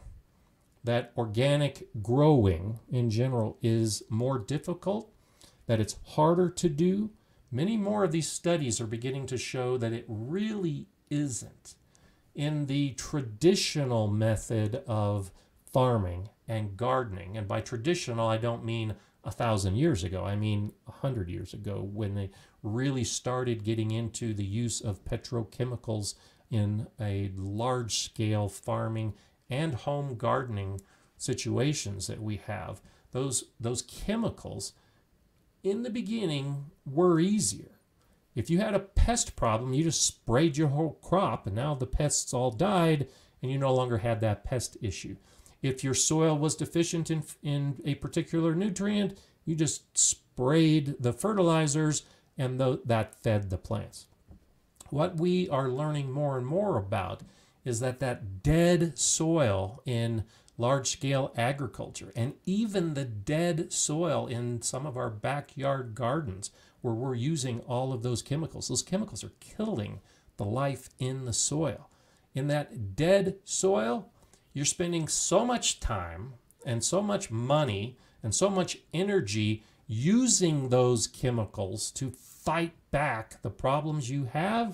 that organic growing in general is more difficult, that it's harder to do. Many more of these studies are beginning to show that it really isn't. In the traditional method of farming and gardening, and by traditional I don't mean a thousand years ago, I mean a hundred years ago, when they really started getting into the use of petrochemicals in a large-scale farming and home gardening situations that we have. Those, those chemicals in the beginning were easier. If you had a pest problem, you just sprayed your whole crop, and now the pests all died, and you no longer had that pest issue. If your soil was deficient in, in a particular nutrient, you just sprayed the fertilizers, and the, that fed the plants. What we are learning more and more about is that that dead soil in large-scale agriculture, and even the dead soil in some of our backyard gardens, where we're using all of those chemicals. Those chemicals are killing the life in the soil. In that dead soil, you're spending so much time and so much money and so much energy using those chemicals to fight back the problems you have,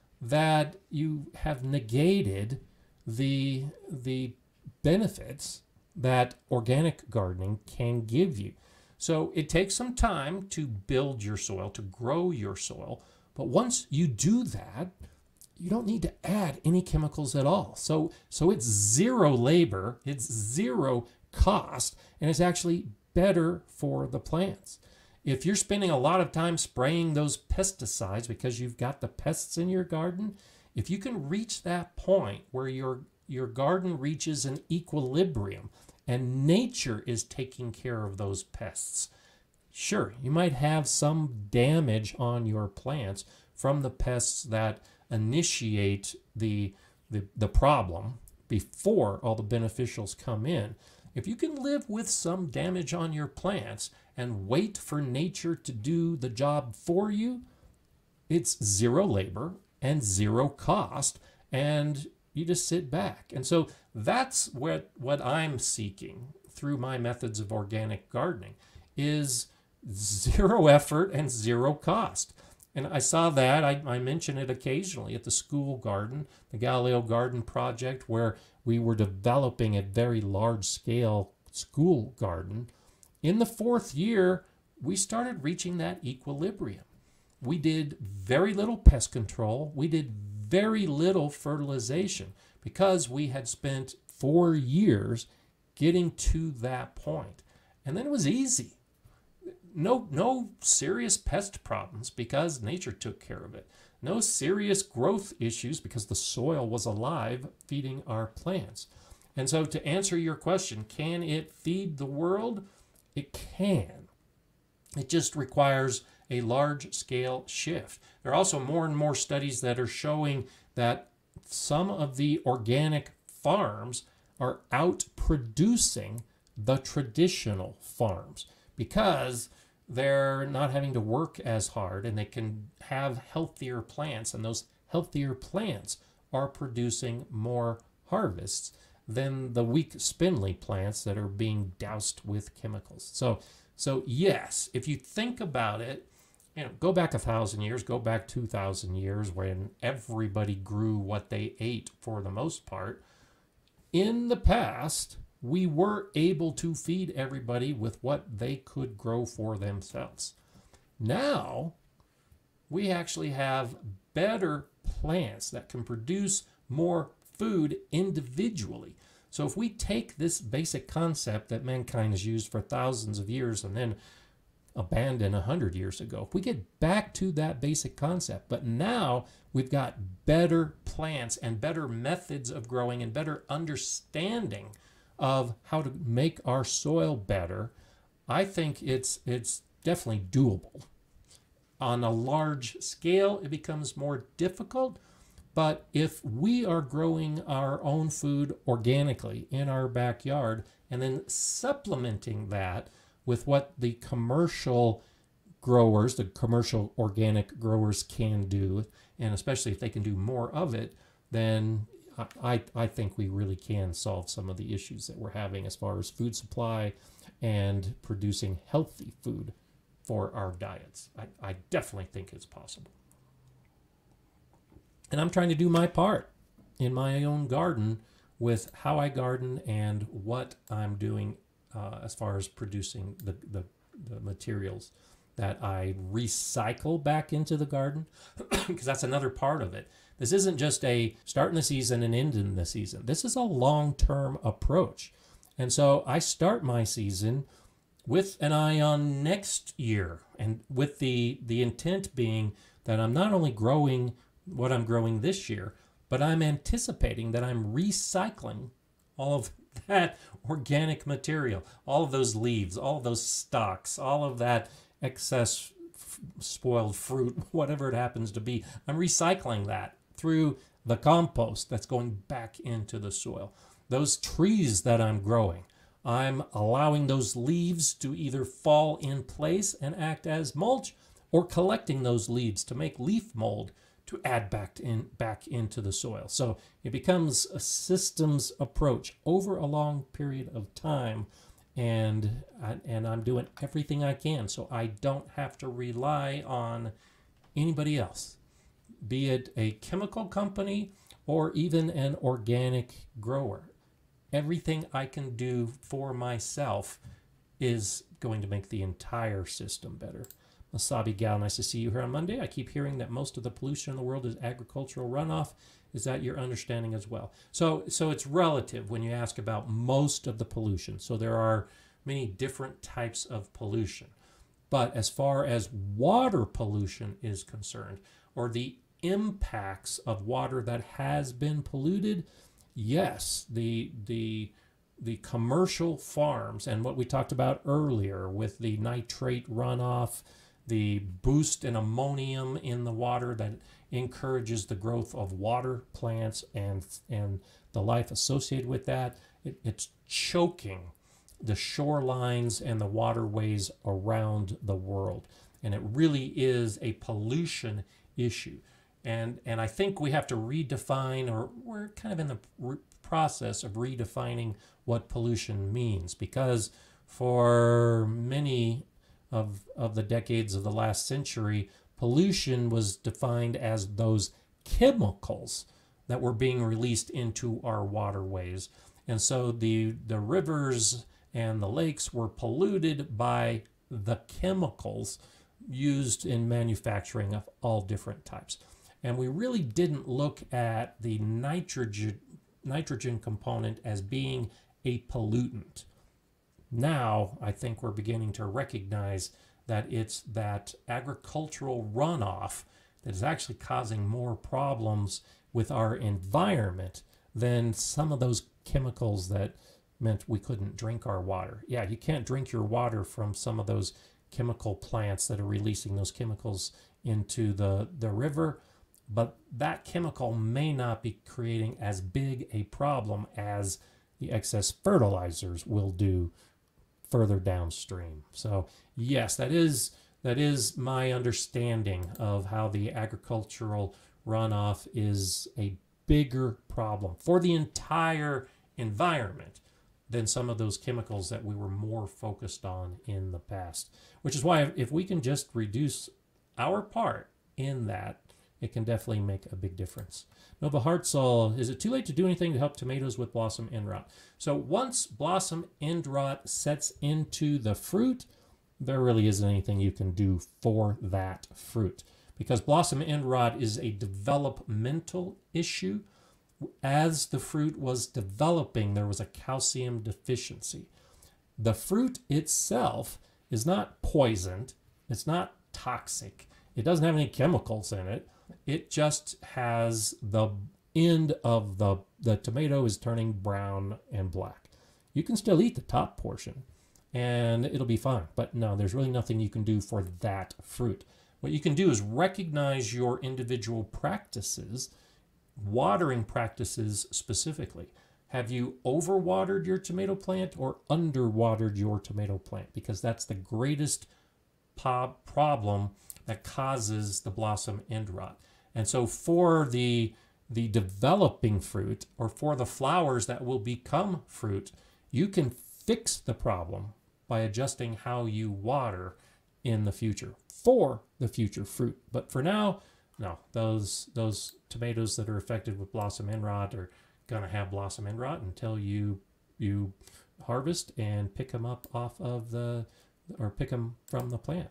that you have negated the, the benefits that organic gardening can give you. So it takes some time to build your soil, to grow your soil. But once you do that, you don't need to add any chemicals at all. So, so it's zero labor, it's zero cost, and it's actually better for the plants. If you're spending a lot of time spraying those pesticides because you've got the pests in your garden, if you can reach that point where your, your garden reaches an equilibrium, and nature is taking care of those pests. Sure, you might have some damage on your plants from the pests that initiate the, the, the problem before all the beneficials come in. If you can live with some damage on your plants and wait for nature to do the job for you, it's zero labor and zero cost, and you just sit back. And so that's what, what I'm seeking through my methods of organic gardening, is zero effort and zero cost. And I saw that, I, I mention it occasionally at the school garden, the Galileo Garden Project, where we were developing a very large-scale school garden. In the fourth year, we started reaching that equilibrium. We did very little pest control. We did very little fertilization because we had spent four years getting to that point. And then it was easy. No, no serious pest problems because nature took care of it. No serious growth issues because the soil was alive feeding our plants. And so to answer your question, can it feed the world? It can. It just requires a large-scale shift. There are also more and more studies that are showing that some of the organic farms are outproducing the traditional farms because they're not having to work as hard, and they can have healthier plants, and those healthier plants are producing more harvests than the weak spindly plants that are being doused with chemicals. So, so yes, if you think about it, you know, go back a thousand years, go back two thousand years when everybody grew what they ate for the most part. In the past, we were able to feed everybody with what they could grow for themselves. Now, we actually have better plants that can produce more food individually. So if we take this basic concept that mankind has used for thousands of years and then abandoned a hundred years ago, if we get back to that basic concept, but now we've got better plants and better methods of growing and better understanding of how to make our soil better, I think it's it's definitely doable. On a large scale, it becomes more difficult, but if we are growing our own food organically in our backyard and then supplementing that with what the commercial growers, the commercial organic growers can do, and especially if they can do more of it, then I, I think we really can solve some of the issues that we're having as far as food supply and producing healthy food for our diets. I, I definitely think it's possible. And I'm trying to do my part in my own garden with how I garden and what I'm doing uh, as far as producing the, the, the materials that I recycle back into the garden, because that's another part of it. This isn't just a start in the season and end in the season. This is a long-term approach. And so I start my season with an eye on next year, and with the, the intent being that I'm not only growing what I'm growing this year, but I'm anticipating that I'm recycling all of that organic material, all of those leaves, all of those stalks, all of that excess f- spoiled fruit, whatever it happens to be. I'm recycling that through the compost that's going back into the soil. Those trees that I'm growing, I'm allowing those leaves to either fall in place and act as mulch, or collecting those leaves to make leaf mold to add back in back into the soil. So it becomes a systems approach over a long period of time, and and I'm doing everything I can so I don't have to rely on anybody else, be it a chemical company or even an organic grower. Everything I can do for myself is going to make the entire system better. Masabi Gal, nice to see you here on Monday. I keep hearing that most of the pollution in the world is agricultural runoff. Is that your understanding as well? So, so it's relative when you ask about most of the pollution. So there are many different types of pollution. But as far as water pollution is concerned, or the impacts of water that has been polluted, yes, the the the commercial farms and what we talked about earlier with the nitrate runoff, the boost in ammonium in the water that encourages the growth of water plants and and the life associated with that. It, it's choking the shorelines and the waterways around the world. And it really is a pollution issue. And, and I think we have to redefine, or we're kind of in the re- process of redefining what pollution means, because for many of, of the decades of the last century, pollution was defined as those chemicals that were being released into our waterways. And so the, the rivers and the lakes were polluted by the chemicals used in manufacturing of all different types. And we really didn't look at the nitrogen nitrogen component as being a pollutant. Now, I think we're beginning to recognize that it's that agricultural runoff that is actually causing more problems with our environment than some of those chemicals that meant we couldn't drink our water. Yeah, you can't drink your water from some of those chemical plants that are releasing those chemicals into the, the river, but that chemical may not be creating as big a problem as the excess fertilizers will do further downstream. So yes, that is that is my understanding of how the agricultural runoff is a bigger problem for the entire environment than some of those chemicals that we were more focused on in the past. Which is why if we can just reduce our part in that, it can definitely make a big difference. Nova Hartzell, is it too late to do anything to help tomatoes with blossom end rot? So once blossom end rot sets into the fruit, there really isn't anything you can do for that fruit, because blossom end rot is a developmental issue. As the fruit was developing, there was a calcium deficiency. The fruit itself is not poisoned. It's not toxic. It doesn't have any chemicals in it. It just has the end of the, the tomato is turning brown and black. You can still eat the top portion and it'll be fine. But no, there's really nothing you can do for that fruit. What you can do is recognize your individual practices, watering practices specifically. Have you overwatered your tomato plant or underwatered your tomato plant? Because that's the greatest problem that causes the blossom end rot. And so for the the developing fruit, or for the flowers that will become fruit, you can fix the problem by adjusting how you water in the future for the future fruit. But for now, no, those those tomatoes that are affected with blossom end rot are gonna have blossom end rot until you you harvest and pick them up off of the, or pick them from the plant.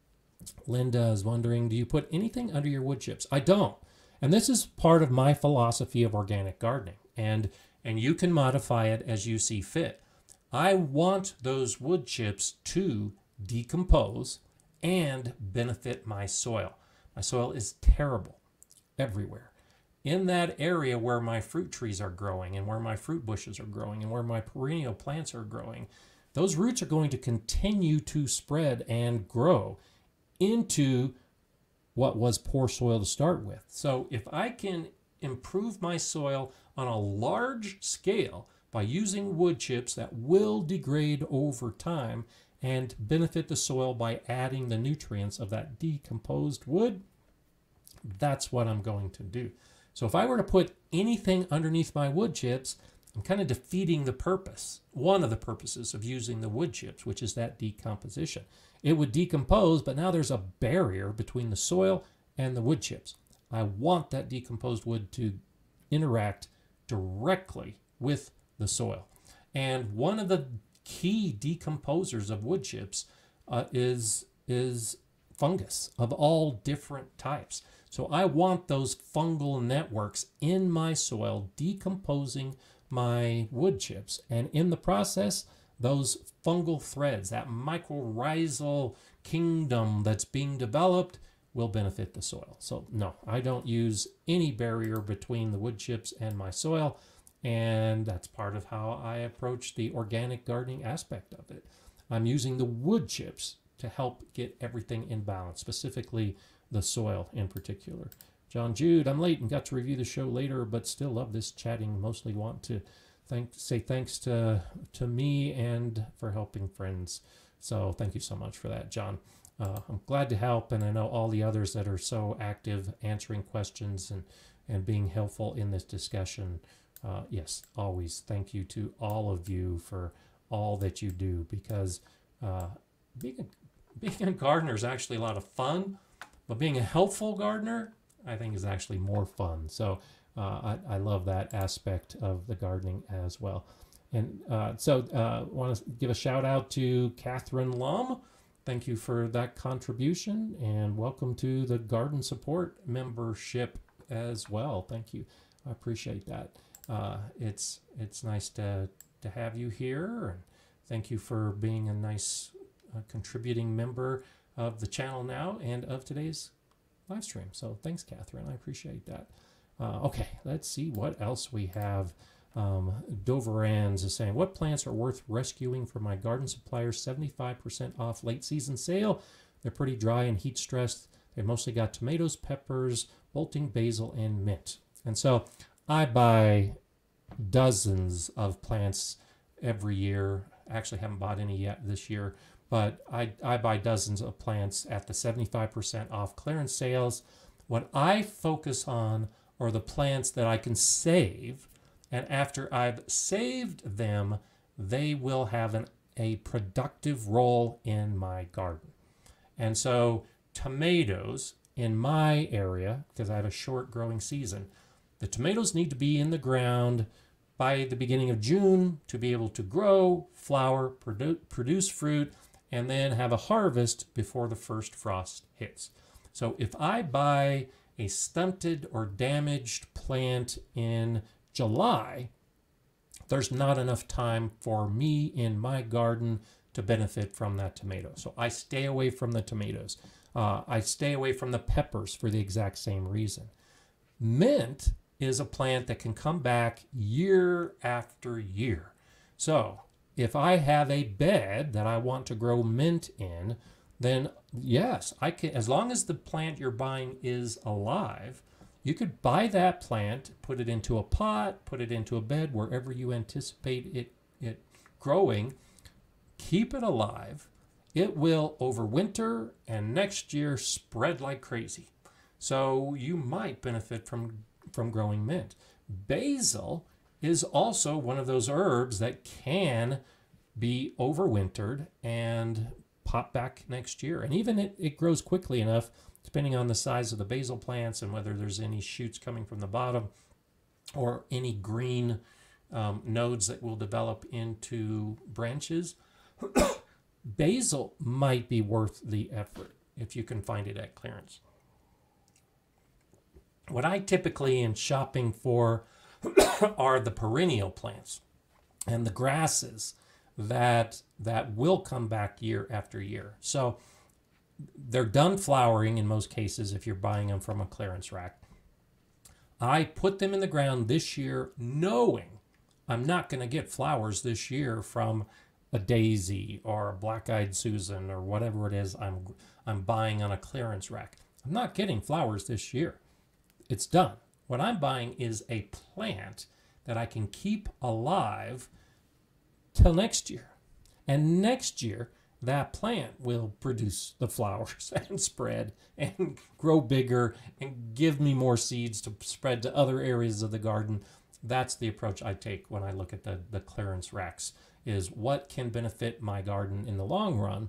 Linda is wondering, do you put anything under your wood chips? I don't. And this is part of my philosophy of organic gardening. And, and you can modify it as you see fit. I want those wood chips to decompose and benefit my soil. My soil is terrible everywhere. In that area where my fruit trees are growing and where my fruit bushes are growing and where my perennial plants are growing, those roots are going to continue to spread and grow into what was poor soil to start with. So if I can improve my soil on a large scale by using wood chips that will degrade over time and benefit the soil by adding the nutrients of that decomposed wood, that's what I'm going to do. So if I were to put anything underneath my wood chips, I'm kind of defeating the purpose, one of the purposes of using the wood chips, which is that decomposition. It would decompose, but now there's a barrier between the soil and the wood chips. I want that decomposed wood to interact directly with the soil. And one of the key decomposers of wood chips uh, is, is fungus of all different types. So I want those fungal networks in my soil decomposing my wood chips. And in the process, those fungal threads, that mycorrhizal kingdom that's being developed, will benefit the soil. So no, I don't use any barrier between the wood chips and my soil. And that's part of how I approach the organic gardening aspect of it. I'm using the wood chips to help get everything in balance, specifically the soil in particular. John Jude, I'm late and got to review the show later, but still love this chatting. Mostly want to thank say thanks to to me and for helping friends. So thank you so much for that, John. Uh, I'm glad to help, and I know all the others that are so active answering questions and, and being helpful in this discussion. Uh, yes, always thank you to all of you for all that you do, because uh, being, a, being a gardener is actually a lot of fun, but being a helpful gardener, I think, is actually more fun. So uh, I, I love that aspect of the gardening as well. And uh, so I uh, want to give a shout out to Catherine Lum. Thank you for that contribution, and welcome to the Garden Support membership as well. Thank you. I appreciate that. Uh, it's it's nice to, to have you here, and thank you for being a nice uh, contributing member of the channel now and of today's live stream. So thanks, Catherine. I appreciate that. Uh, okay, let's see what else we have. Um, Doverans is saying, what plants are worth rescuing from my garden supplier seventy-five percent off late season sale? They're pretty dry and heat stressed. They've mostly got tomatoes, peppers, bolting basil, and mint. And so I buy dozens of plants every year. I actually haven't bought any yet this year, but I, I buy dozens of plants at the seventy-five percent off clearance sales. What I focus on are the plants that I can save And after I've saved them, they will have an, a productive role in my garden. And so tomatoes in my area, because I have a short growing season, the tomatoes need to be in the ground by the beginning of June to be able to grow, flower, produ- produce fruit, and then have a harvest before the first frost hits. So if I buy a stunted or damaged plant in July, there's not enough time for me in my garden to benefit from that tomato. So I stay away from the tomatoes. Uh, I stay away from the peppers for the exact same reason. Mint is a plant that can come back year after year. So if I have a bed that I want to grow mint in, then yes, I can, as long as the plant you're buying is alive, you could buy that plant, put it into a pot, put it into a bed wherever you anticipate it, it growing, keep it alive. It will overwinter and next year spread like crazy. So you might benefit from, from growing mint. Basil is also one of those herbs that can be overwintered and pop back next year. And even it, it grows quickly enough, depending on the size of the basil plants and whether there's any shoots coming from the bottom or any green um, nodes that will develop into branches. Basil might be worth the effort if you can find it at clearance. What I typically am shopping for are the perennial plants and the grasses that that will come back year after year. So they're done flowering in most cases if you're buying them from a clearance rack. I put them in the ground this year knowing I'm not going to get flowers this year from a daisy or a black-eyed Susan or whatever it is I'm I'm buying on a clearance rack. I'm not getting flowers this year. It's done. What I'm buying is a plant that I can keep alive till next year. And next year, that plant will produce the flowers and spread and grow bigger and give me more seeds to spread to other areas of the garden. That's the approach I take when I look at the, the clearance racks, is what can benefit my garden in the long run.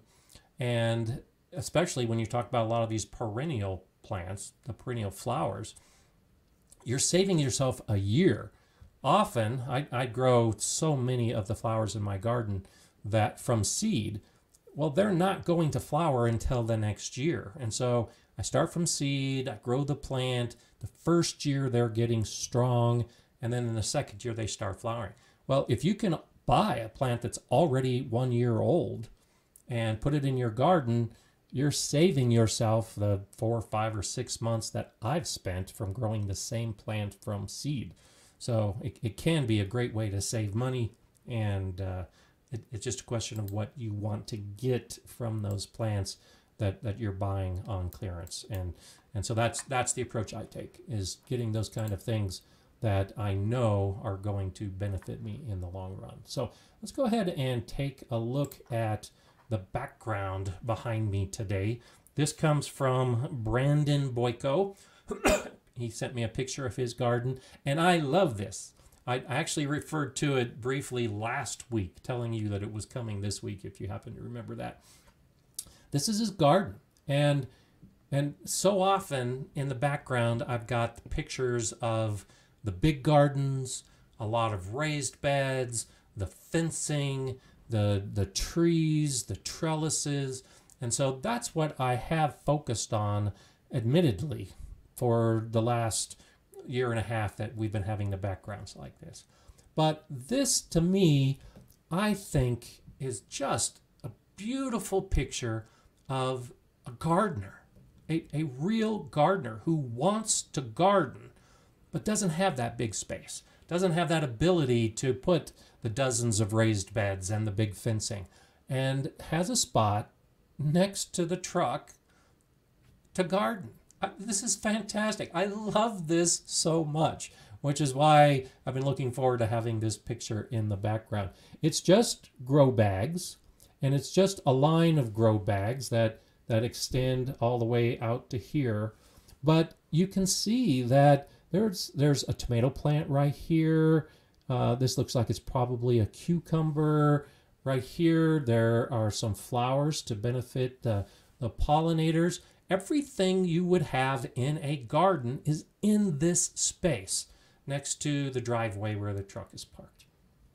And especially when you talk about a lot of these perennial plants, the perennial flowers, you're saving yourself a year. Often, I, I grow so many of the flowers in my garden that from seed, well, they're not going to flower until the next year. And so I start from seed, I grow the plant. The first year they're getting strong, and then in the second year they start flowering. Well, if you can buy a plant that's already one year old and put it in your garden, you're saving yourself the four, five, or six months that I've spent from growing the same plant from seed. So it, it can be a great way to save money, and uh, it, it's just a question of what you want to get from those plants that, that you're buying on clearance. And and so that's that's the approach I take, is getting those kind of things that I know are going to benefit me in the long run. So let's go ahead and take a look at the background behind me today. This comes from Brandon Boyko. He sent me a picture of his garden, and I love this. I actually referred to it briefly last week, telling you that it was coming this week, if you happen to remember that. This is his garden, and and so often in the background I've got pictures of the big gardens, a lot of raised beds, the fencing, the the trees, the trellises. And so that's what I have focused on, admittedly, for the last year and a half that we've been having the backgrounds like this. But this, to me, I think is just a beautiful picture of a gardener, a, a real gardener who wants to garden, but doesn't have that big space, doesn't have that ability to put the dozens of raised beds and the big fencing, and has a spot next to the truck to garden. I, this is fantastic. I love this so much, which is why I've been looking forward to having this picture in the background. It's just grow bags, and it's just a line of grow bags that, that extend all the way out to here. But you can see that there's, there's a tomato plant right here. Uh, this looks like it's probably a cucumber. Right here, there are some flowers to benefit uh, the pollinators. Everything you would have in a garden is in this space next to the driveway where the truck is parked.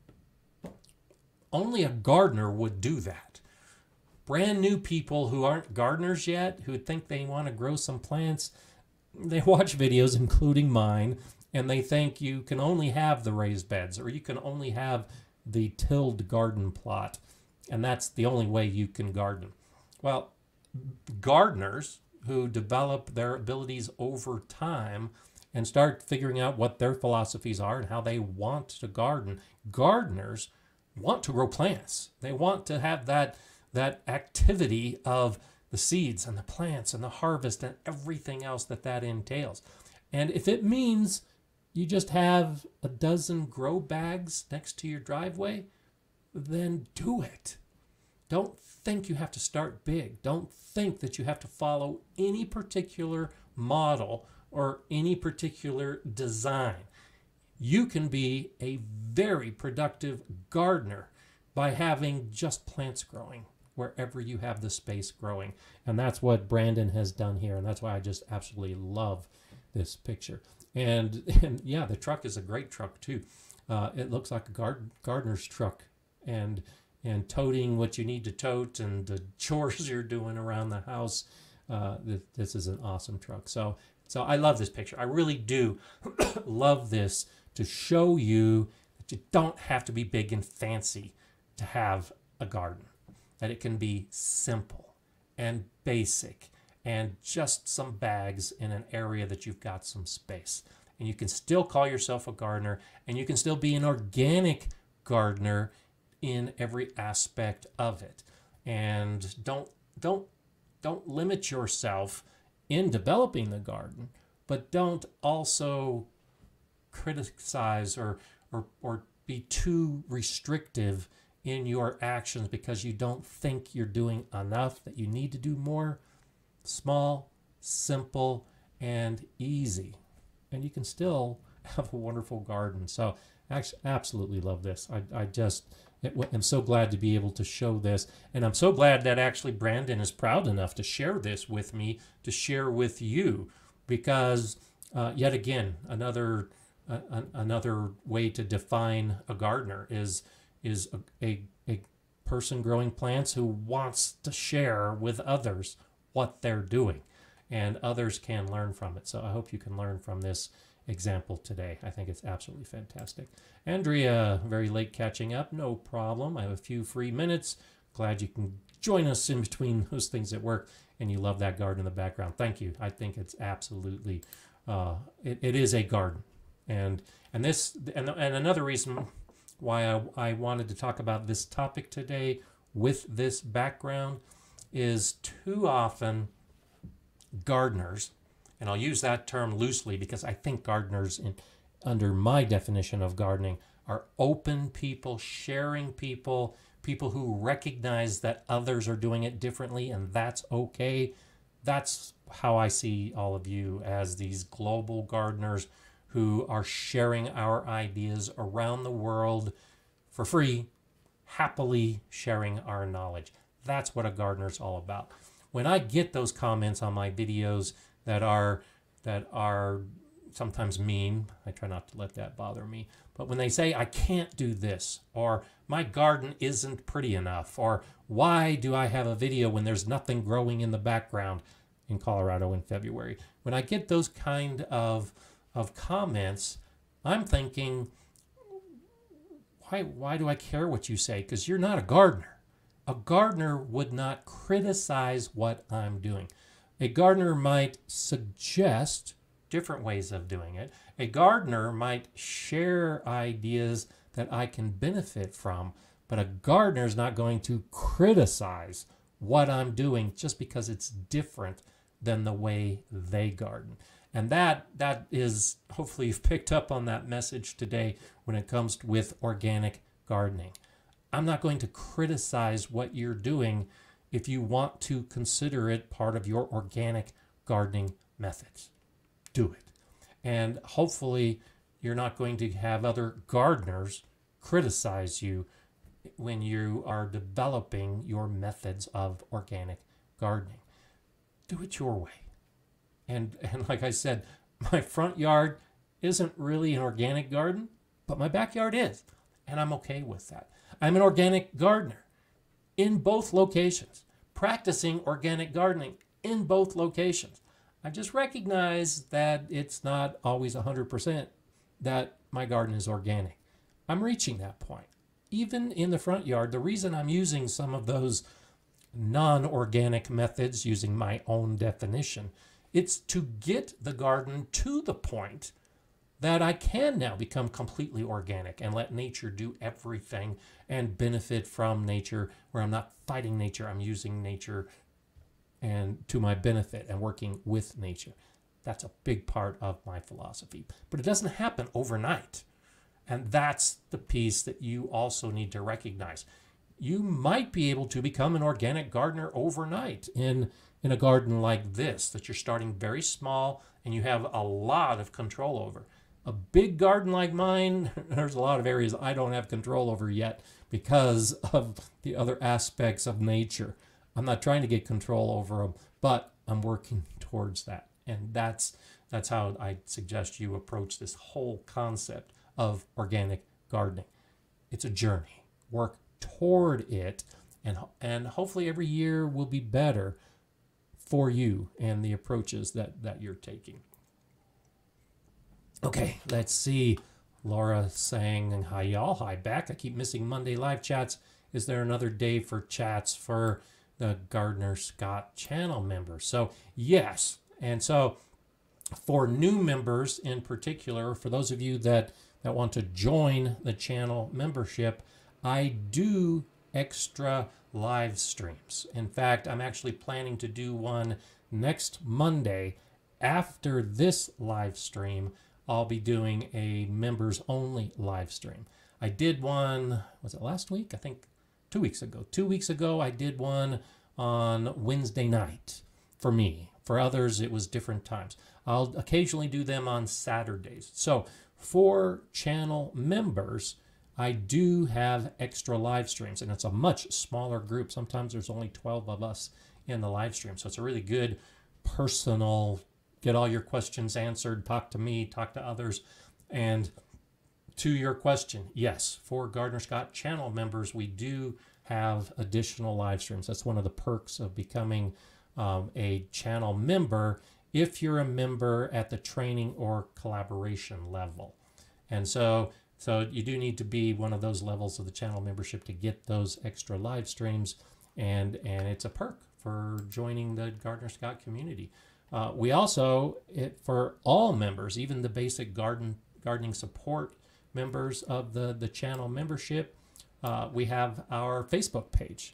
Only a gardener would do that. Brand new people who aren't gardeners yet, who think they want to grow some plants, they watch videos, including mine, and they think you can only have the raised beds or you can only have the tilled garden plot, and that's the only way you can garden. Well, gardeners who develop their abilities over time and start figuring out what their philosophies are and how they want to garden, gardeners want to grow plants. They want to have that, that activity of the seeds and the plants and the harvest and everything else that that entails. And if it means you just have a dozen grow bags next to your driveway, then do it. Don't think you have to start big. Don't think that you have to follow any particular model or any particular design. You can be a very productive gardener by having just plants growing wherever you have the space growing. And that's what Brandon has done here. And that's why I just absolutely love this picture. And, and yeah, the truck is a great truck too. Uh, it looks like a gard gardener's truck, and and toting what you need to tote and the chores you're doing around the house. Uh, th this is an awesome truck. So so I love this picture. I really do love this to show you that you don't have to be big and fancy to have a garden. That it can be simple and basic and just some bags in an area that you've got some space. And you can still call yourself a gardener, and you can still be an organic gardener in every aspect of it. And don't don't don't limit yourself in developing the garden, but don't also criticize or or or be too restrictive in your actions because you don't think you're doing enough, that you need to do more. Small, simple, and easy. And you can still have a wonderful garden. So actually, absolutely love this. I, I just am so glad to be able to show this. And I'm so glad that actually Brandon is proud enough to share this with me, to share with you, because uh, yet again, another uh, another way to define a gardener is is a, a, a person growing plants who wants to share with others what they're doing, and others can learn from it. So I hope you can learn from this example today. I think it's absolutely fantastic. Andrea, very late catching up. No problem. I have a few free minutes. Glad you can join us in between those things at work, and you love that garden in the background. Thank you. I think it's absolutely, uh, it, it is a garden. And and this and, and another reason why I, I wanted to talk about this topic today with this background is too often gardeners, and I'll use that term loosely because I think gardeners, in, under my definition of gardening, are open people, sharing people, people who recognize that others are doing it differently and that's okay. That's how I see all of you, as these global gardeners who are sharing our ideas around the world for free, happily sharing our knowledge. That's what a gardener is all about. When I get those comments on my videos that are that are sometimes mean, I try not to let that bother me. But when they say I can't do this, or my garden isn't pretty enough, or why do I have a video when there's nothing growing in the background in Colorado in February? When I get those kind of of comments, I'm thinking, why why do I care what you say? Because you're not a gardener. A gardener would not criticize what I'm doing. A gardener might suggest different ways of doing it. A gardener might share ideas that I can benefit from, but a gardener is not going to criticize what I'm doing just because it's different than the way they garden. And that that is, hopefully you've picked up on that message today when it comes to, with organic gardening. I'm not going to criticize what you're doing if you want to consider it part of your organic gardening methods. Do it. And hopefully you're not going to have other gardeners criticize you when you are developing your methods of organic gardening. Do it your way. And, and like I said, my front yard isn't really an organic garden, but my backyard is, and I'm okay with that. I'm an organic gardener in both locations, practicing organic gardening in both locations. I just recognize that it's not always one hundred percent that my garden is organic. I'm reaching that point. Even in the front yard, the reason I'm using some of those non-organic methods, using my own definition, it's to get the garden to the point that I can now become completely organic and let nature do everything and benefit from nature, where I'm not fighting nature, I'm using nature and to my benefit and working with nature. That's a big part of my philosophy. But it doesn't happen overnight. And that's the piece that you also need to recognize. You might be able to become an organic gardener overnight in, in a garden like this, that you're starting very small and you have a lot of control over. A big garden like mine, there's a lot of areas I don't have control over yet because of the other aspects of nature. I'm not trying to get control over them, but I'm working towards that. And that's, that's how I suggest you approach this whole concept of organic gardening. It's a journey. Work toward it, and, and hopefully every year will be better for you and the approaches that, that you're taking. Okay, let's see. Laura saying, hi y'all, hi back. I keep missing Monday live chats. Is there another day for chats for the Gardener Scott channel members? So yes, and so for new members in particular, for those of you that, that want to join the channel membership, I do extra live streams. In fact, I'm actually planning to do one next Monday. After this live stream, I'll be doing a members only live stream. I did one, was it last week? I think two weeks ago. Two weeks ago, I did one on Wednesday night for me. For others, it was different times. I'll occasionally do them on Saturdays. So for channel members, I do have extra live streams, and it's a much smaller group. Sometimes there's only twelve of us in the live stream. So it's a really good personal, get all your questions answered, talk to me, talk to others. And to your question, yes, for Gardener Scott channel members, we do have additional live streams. That's one of the perks of becoming um, a channel member if you're a member at the training or collaboration level. And so, so you do need to be one of those levels of the channel membership to get those extra live streams, and, and it's a perk for joining the Gardener Scott community. Uh, we also, it, for all members, even the basic garden gardening support members of the, the channel membership, uh, we have our Facebook page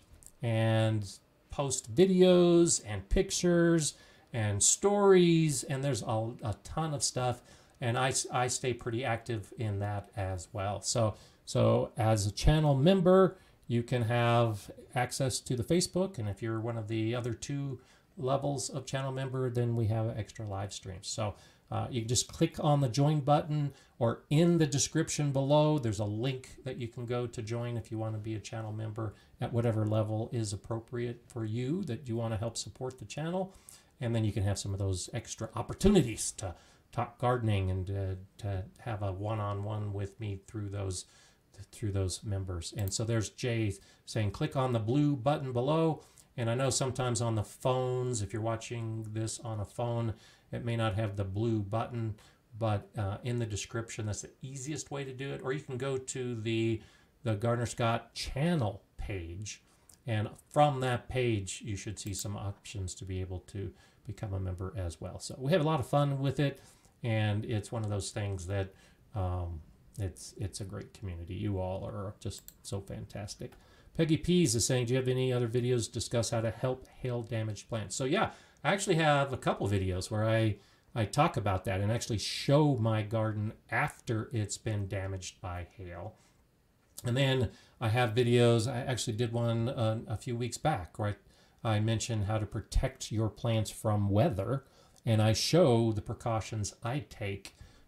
and post videos and pictures and stories, and there's a, a ton of stuff, and I, I stay pretty active in that as well. So, so as a channel member, you can have access to the Facebook, and if you're one of the other two levels of channel member, then we have extra live streams. So uh, you can just click on the join button, or in the description below there's a link that you can go to join if you want to be a channel member at whatever level is appropriate for you, that you want to help support the channel. And then you can have some of those extra opportunities to talk gardening and uh, to have a one-on-one with me through those through those members. And so there's Jay saying click on the blue button below. And I know sometimes on the phones, if you're watching this on a phone, it may not have the blue button, but uh, in the description, that's the easiest way to do it. Or you can go to the, the Gardener Scott channel page, and from that page, you should see some options to be able to become a member as well. So we have a lot of fun with it, and it's one of those things that um, it's, it's a great community. You all are just so fantastic. Peggy Pease is saying, do you have any other videos to discuss how to help hail-damaged plants? So yeah, I actually have a couple videos where I, I talk about that and actually show my garden after it's been damaged by hail. And then I have videos, I actually did one uh, a few weeks back, where I, I mentioned how to protect your plants from weather, and I show the precautions I take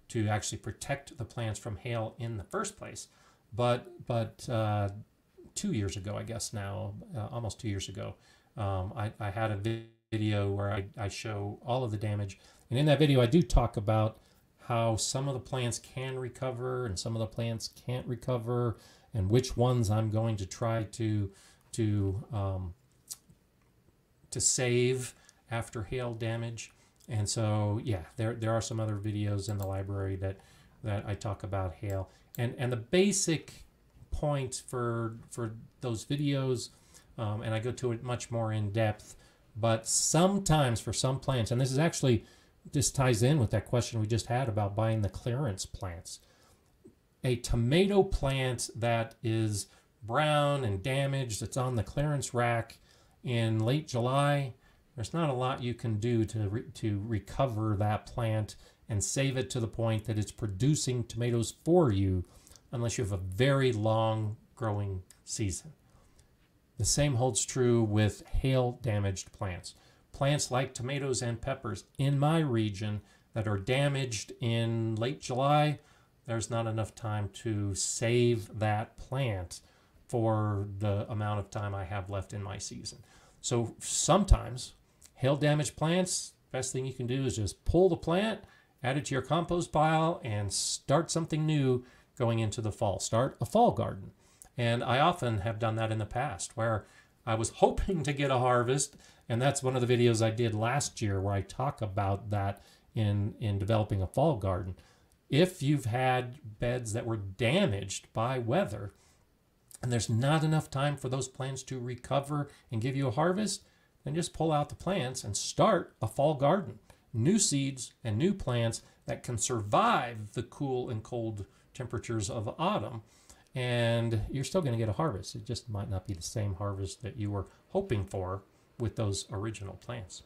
to actually protect the plants from hail in the first place. But but uh, two years ago, I guess now, uh, almost two years ago, um, I, I had a video where I, I show all of the damage. And in that video, I do talk about how some of the plants can recover and some of the plants can't recover, and which ones I'm going to try to to um, to save after hail damage. And so, yeah, there there are some other videos in the library that that I talk about hail. And and the basic point for for those videos, um, and I go to it much more in depth. But sometimes for some plants, and this is actually this ties in with that question we just had about buying the clearance plants. A tomato plant that is brown and damaged, it's on the clearance rack in late July, there's not a lot you can do to re to recover that plant and save it to the point that it's producing tomatoes for you, unless you have a very long growing season. The same holds true with hail damaged plants. Plants like tomatoes and peppers in my region that are damaged in late July, there's not enough time to save that plant for the amount of time I have left in my season. So sometimes hail damaged plants, best thing you can do is just pull the plant, add it to your compost pile, and start something new going into the fall. Start a fall garden. And I often have done that in the past where I was hoping to get a harvest, and that's one of the videos I did last year where I talk about that in, in developing a fall garden. If you've had beds that were damaged by weather and there's not enough time for those plants to recover and give you a harvest, then just pull out the plants and start a fall garden. New seeds and new plants that can survive the cool and cold temperatures of autumn, and you're still going to get a harvest. It just might not be the same harvest that you were hoping for with those original plants.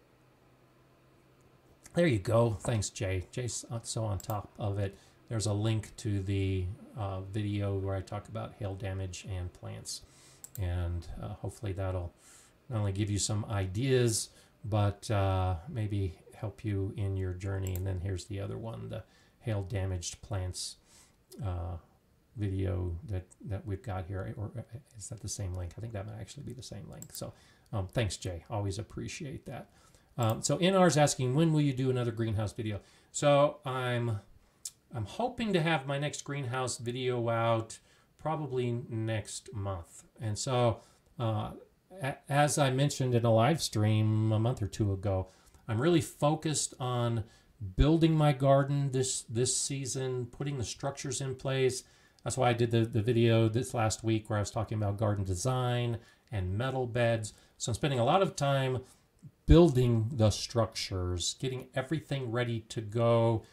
There you go. Thanks, Jay. Jay's so on top of it. There's a link to the uh, video where I talk about hail damage and plants, and uh, hopefully that'll not only give you some ideas, but uh, maybe help you in your journey. And then here's the other one, the hail damaged plants uh, video that, that we've got here. Or is that the same link? I think that might actually be the same link. So um, thanks, Jay. Always appreciate that. Um, so N R is asking, when will you do another greenhouse video? So I'm, I'm hoping to have my next greenhouse video out probably next month. And so uh, as I mentioned in a live stream a month or two ago, I'm really focused on building my garden this this season, putting the structures in place. That's why I did the, the video this last week where I was talking about garden design and metal beds. So I'm spending a lot of time building the structures, getting everything ready to go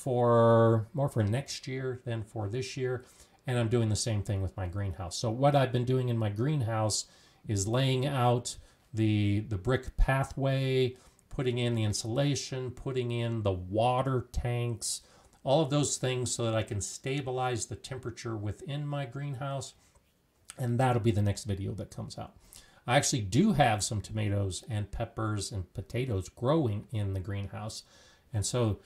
for more for next year than for this year. And I'm doing the same thing with my greenhouse. So what I've been doing in my greenhouse is laying out the, the brick pathway, putting in the insulation, putting in the water tanks, all of those things so that I can stabilize the temperature within my greenhouse. And that'll be the next video that comes out. I actually do have some tomatoes and peppers and potatoes growing in the greenhouse. And so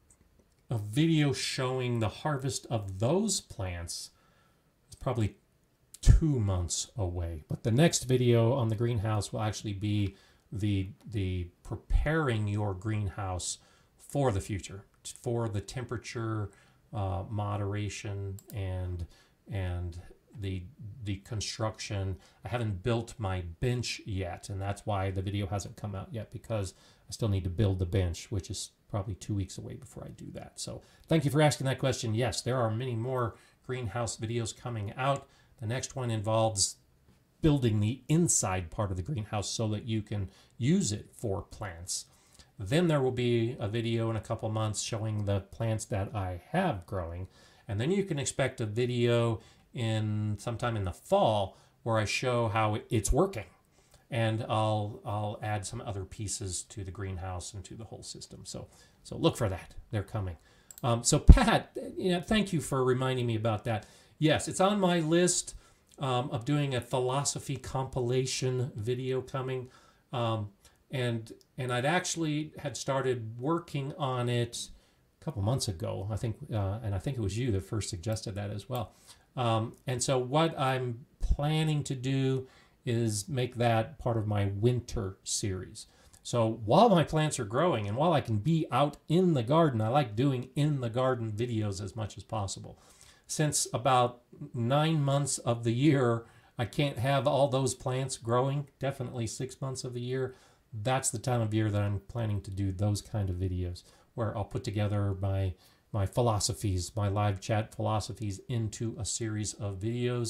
a video showing the harvest of those plants is probably two months away. But the next video on the greenhouse will actually be the, the preparing your greenhouse for the future, for the temperature uh, moderation and and the the construction. I haven't built my bench yet, and that's why the video hasn't come out yet, because I still need to build the bench, which is probably two weeks away before I do that. So thank you for asking that question. Yes, there are many more greenhouse videos coming out. The next one involves building the inside part of the greenhouse so that you can use it for plants. Then there will be a video in a couple months showing the plants that I have growing. And then you can expect a video in sometime in the fall where I show how it's working. And I'll I'll add some other pieces to the greenhouse and to the whole system. So so look for that. They're coming. Um, so Pat, you know, thank you for reminding me about that. Yes, it's on my list um, of doing a philosophy compilation video coming. Um, and and I'd actually had started working on it a couple months ago, I think, uh, and I think it was you that first suggested that as well. Um, and so what I'm planning to do is make that part of my winter series. So while my plants are growing and while I can be out in the garden, I like doing in the garden videos as much as possible. Since about nine months of the year, I can't have all those plants growing, definitely six months of the year. That's the time of year that I'm planning to do those kind of videos where I'll put together my my philosophies, my live chat philosophies into a series of videos,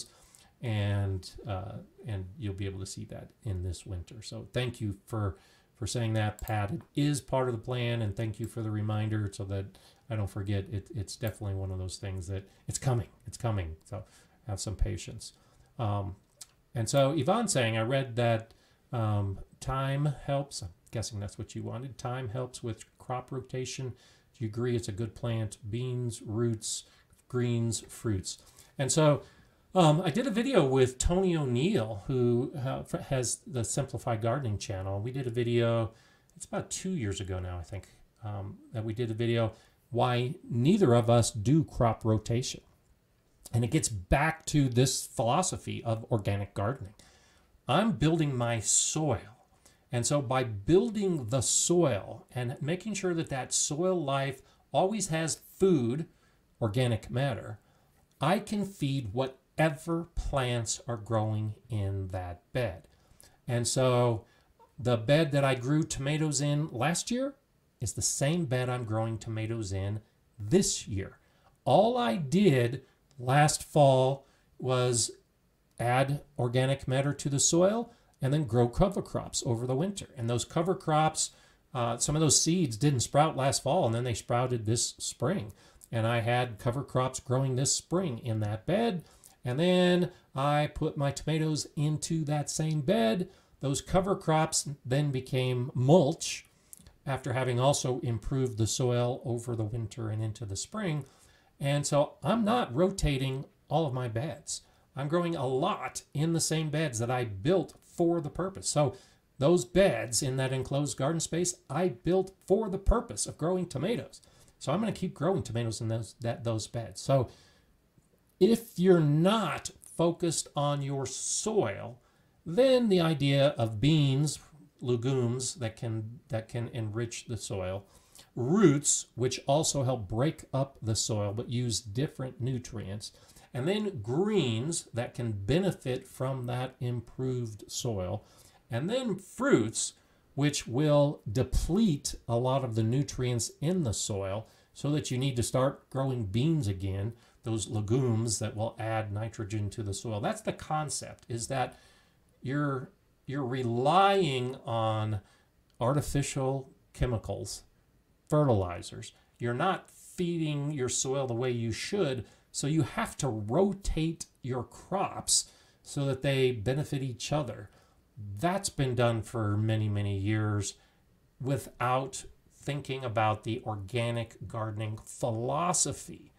and uh, and you'll be able to see that in this winter. So thank you for for saying that, Pat. It is part of the plan, and thank you for the reminder so that I don't forget. It, it's definitely one of those things that it's coming. It's coming. So have some patience. Um, and so Yvonne's saying, I read that um, time helps. I'm guessing that's what you wanted. Time helps with crop rotation. Do you agree it's a good plant? Beans, roots, greens, fruits. And so um, I did a video with Tony O'Neill, who uh, has the Simplified Gardening channel. We did a video, it's about two years ago now, I think, um, that we did a video why neither of us do crop rotation. And it gets back to this philosophy of organic gardening. I'm building my soil. And so by building the soil and making sure that that soil life always has food, organic matter, I can feed whatever plants are growing in that bed. And so the bed that I grew tomatoes in last year is the same bed I'm growing tomatoes in this year. All I did last fall was add organic matter to the soil and then grow cover crops over the winter. And those cover crops, uh, some of those seeds didn't sprout last fall, and then they sprouted this spring. And I had cover crops growing this spring in that bed. And then I put my tomatoes into that same bed. Those cover crops then became mulch after having also improved the soil over the winter and into the spring. And so I'm not rotating all of my beds. I'm growing a lot in the same beds that I built for the purpose. So those beds in that enclosed garden space, I built for the purpose of growing tomatoes. So I'm going to keep growing tomatoes in those, that, those beds. So if you're not focused on your soil, then the idea of beans, legumes that can, that can enrich the soil, roots, which also help break up the soil but use different nutrients, and then greens that can benefit from that improved soil, and then fruits, which will deplete a lot of the nutrients in the soil so that you need to start growing beans again, those legumes that will add nitrogen to the soil. That's the concept, is that you're, you're relying on artificial chemicals, fertilizers. You're not feeding your soil the way you should, so you have to rotate your crops so that they benefit each other. That's been done for many, many years without thinking about the organic gardening philosophy.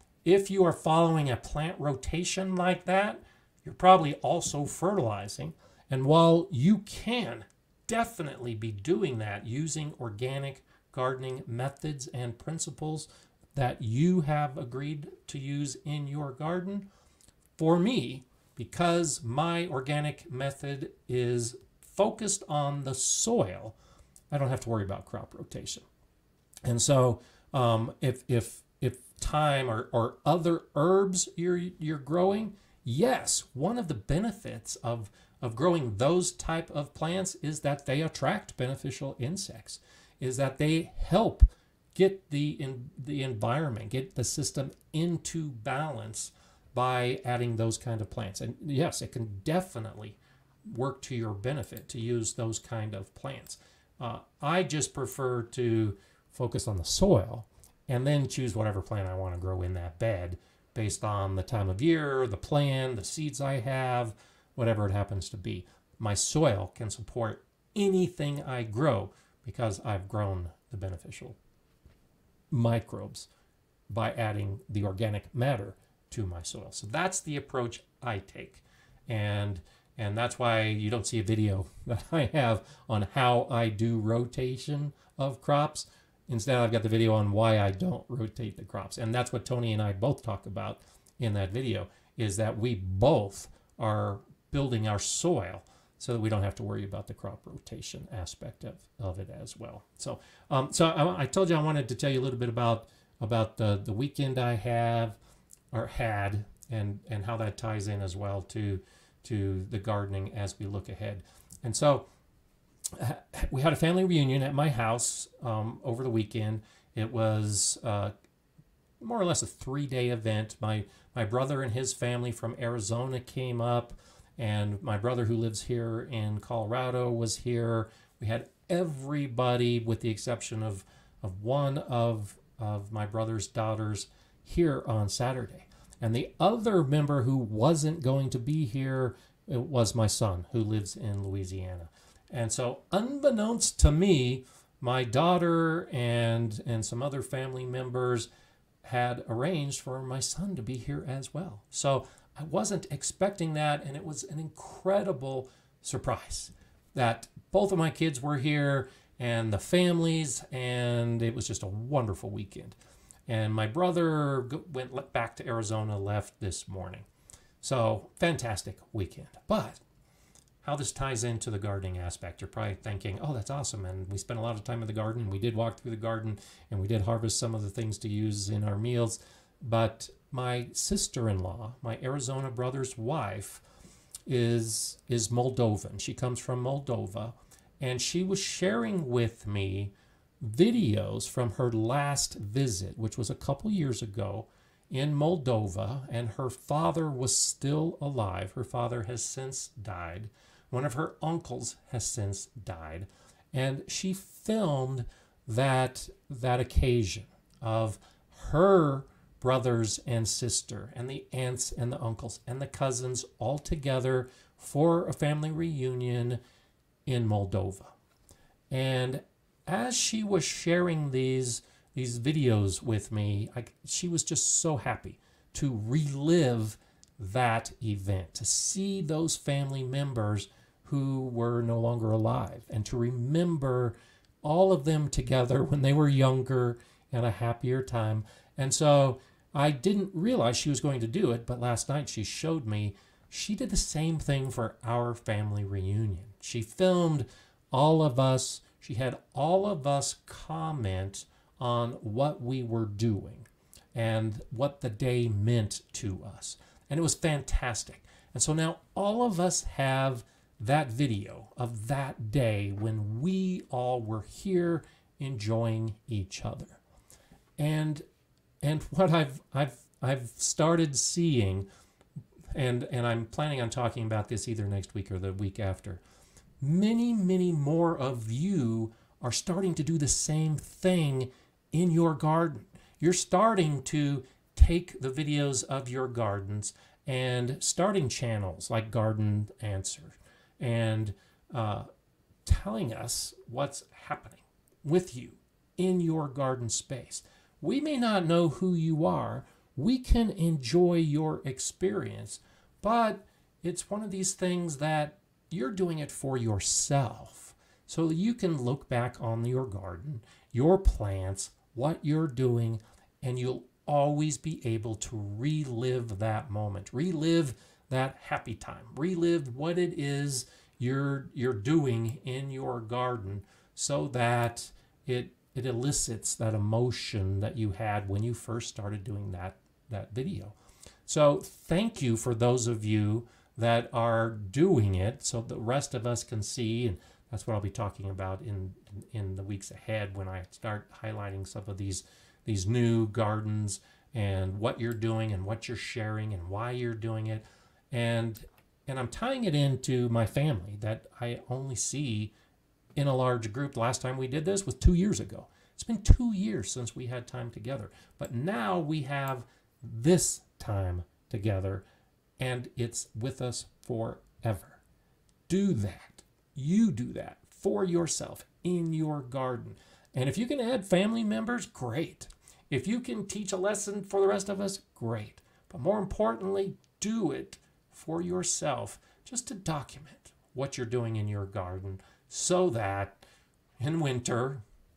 If you are following a plant rotation like that, you're probably also fertilizing. And while you can definitely be doing that using organic gardening methods and principles that you have agreed to use in your garden, for me, because my organic method is focused on the soil, I don't have to worry about crop rotation. And so um, if if if thyme or, or other herbs you're you're growing, yes, one of the benefits of of growing those type of plants is that they attract beneficial insects, is that they help get the in the environment, get the system into balance by adding those kind of plants. And yes, it can definitely work to your benefit to use those kind of plants. Uh, I just prefer to focus on the soil and then choose whatever plant I want to grow in that bed based on the time of year, the plan, the seeds I have, whatever it happens to be. My soil can support anything I grow because I've grown the beneficial microbes by adding the organic matter to my soil. So that's the approach I take. And and that's why you don't see a video that I have on how I do rotation of crops. instead, I've got the video on why I don't rotate the crops. And that's what Tony and I both talk about in that video, is that we both are building our soil so that we don't have to worry about the crop rotation aspect of, of it as well. So, um, so I, I told you I wanted to tell you a little bit about about the, the weekend I have or had, and and how that ties in as well to to the gardening as we look ahead. And so we had a family reunion at my house um, over the weekend. It was uh, more or less a three-day event. My my brother and his family from Arizona came up, and my brother who lives here in Colorado was here. We had everybody, with the exception of of one of of my brother's daughters, here on Saturday. And the other member who wasn't going to be here, it was my son, who lives in Louisiana. And so, unbeknownst to me, my daughter and and some other family members had arranged for my son to be here as well. So I wasn't expecting that, and it was an incredible surprise that both of my kids were here and the families, and it was just a wonderful weekend. And my brother went back to Arizona, left this morning. So fantastic weekend. But how this ties into the gardening aspect, you're probably thinking, oh, that's awesome. And we spent a lot of time in the garden. We did walk through the garden, and we did harvest some of the things to use in our meals. But my sister-in-law, my Arizona brother's wife, is is Moldovan. She comes from Moldova, and she was sharing with me videos from her last visit, which was a couple years ago in Moldova, and her father was still alive. Her father has since died. One of her uncles has since died, and she filmed that that occasion of her brothers and sister and the aunts and the uncles and the cousins all together for a family reunion in Moldova. And as she was sharing these these videos with me, I, she was just so happy to relive that event, to see those family members who were no longer alive, and to remember all of them together when they were younger and a happier time. And so I didn't realize she was going to do it, but last night she showed me she did the same thing for our family reunion. She filmed all of us. She had all of us comment on what we were doing and what the day meant to us. And it was fantastic. And so now all of us have that video of that day when we all were here enjoying each other. And and what I've I've I've started seeing, and and I'm planning on talking about this either next week or the week after, many, many more of you are starting to do the same thing in your garden. You're starting to take the videos of your gardens and starting channels like Garden Answer and uh, telling us what's happening with you in your garden space. We may not know who you are. We can enjoy your experience, but it's one of these things that you're doing it for yourself. So you can look back on your garden, your plants, what you're doing, and you'll always be able to relive that moment, relive that happy time, relive what it is you're you're doing in your garden, so that it it elicits that emotion that you had when you first started doing that that video. So thank you for those of you that are doing it, so the rest of us can see, and that's what I'll be talking about in in the weeks ahead when I start highlighting some of these these new gardens and what you're doing and what you're sharing and why you're doing it. And and I'm tying it into my family that I only see in a large group. The last time we did this was two years ago. It's been two years since we had time together. But now we have this time together, and it's with us forever. Do that. You do that for yourself in your garden. And if you can add family members, great. If you can teach a lesson for the rest of us, great. But more importantly, do it for yourself, just to document what you're doing in your garden, so that in winter,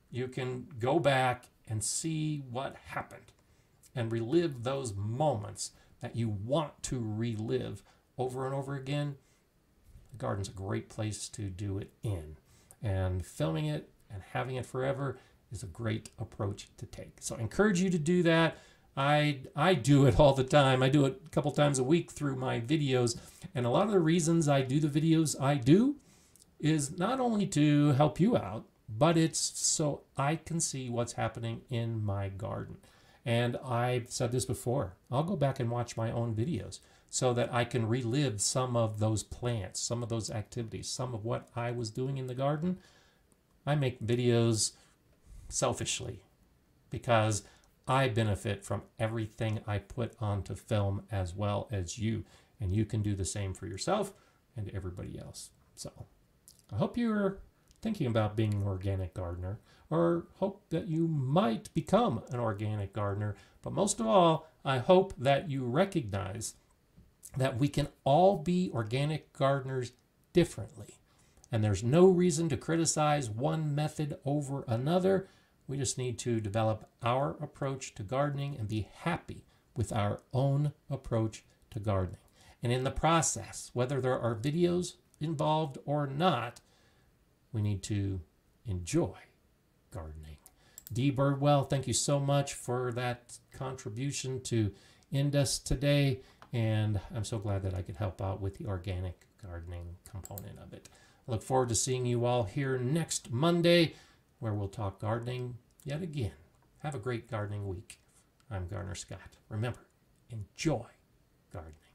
you can go back and see what happened and relive those moments that you want to relive over and over again. The garden's a great place to do it in. And filming it and having it forever is a great approach to take. So I encourage you to do that. I, I do it all the time. I do it a couple times a week through my videos. And a lot of the reasons I do the videos I do is not only to help you out, but it's so I can see what's happening in my garden. And I've said this before, I'll go back and watch my own videos so that I can relive some of those plants, some of those activities, some of what I was doing in the garden. I make videos selfishly because I benefit from everything I put onto film as well as you. And you can do the same for yourself and everybody else. So I hope you're thinking about being an organic gardener, or hope that you might become an organic gardener. But most of all, I hope that you recognize that we can all be organic gardeners differently. And there's no reason to criticize one method over another. We just need to develop our approach to gardening and be happy with our own approach to gardening. And in the process, whether there are videos involved or not, we need to enjoy gardening. Dee Birdwell, thank you so much for that contribution to Indus today. And I'm so glad that I could help out with the organic gardening component of it. I look forward to seeing you all here next Monday, where we'll talk gardening yet again. Have a great gardening week. I'm Gardener Scott. Remember, enjoy gardening.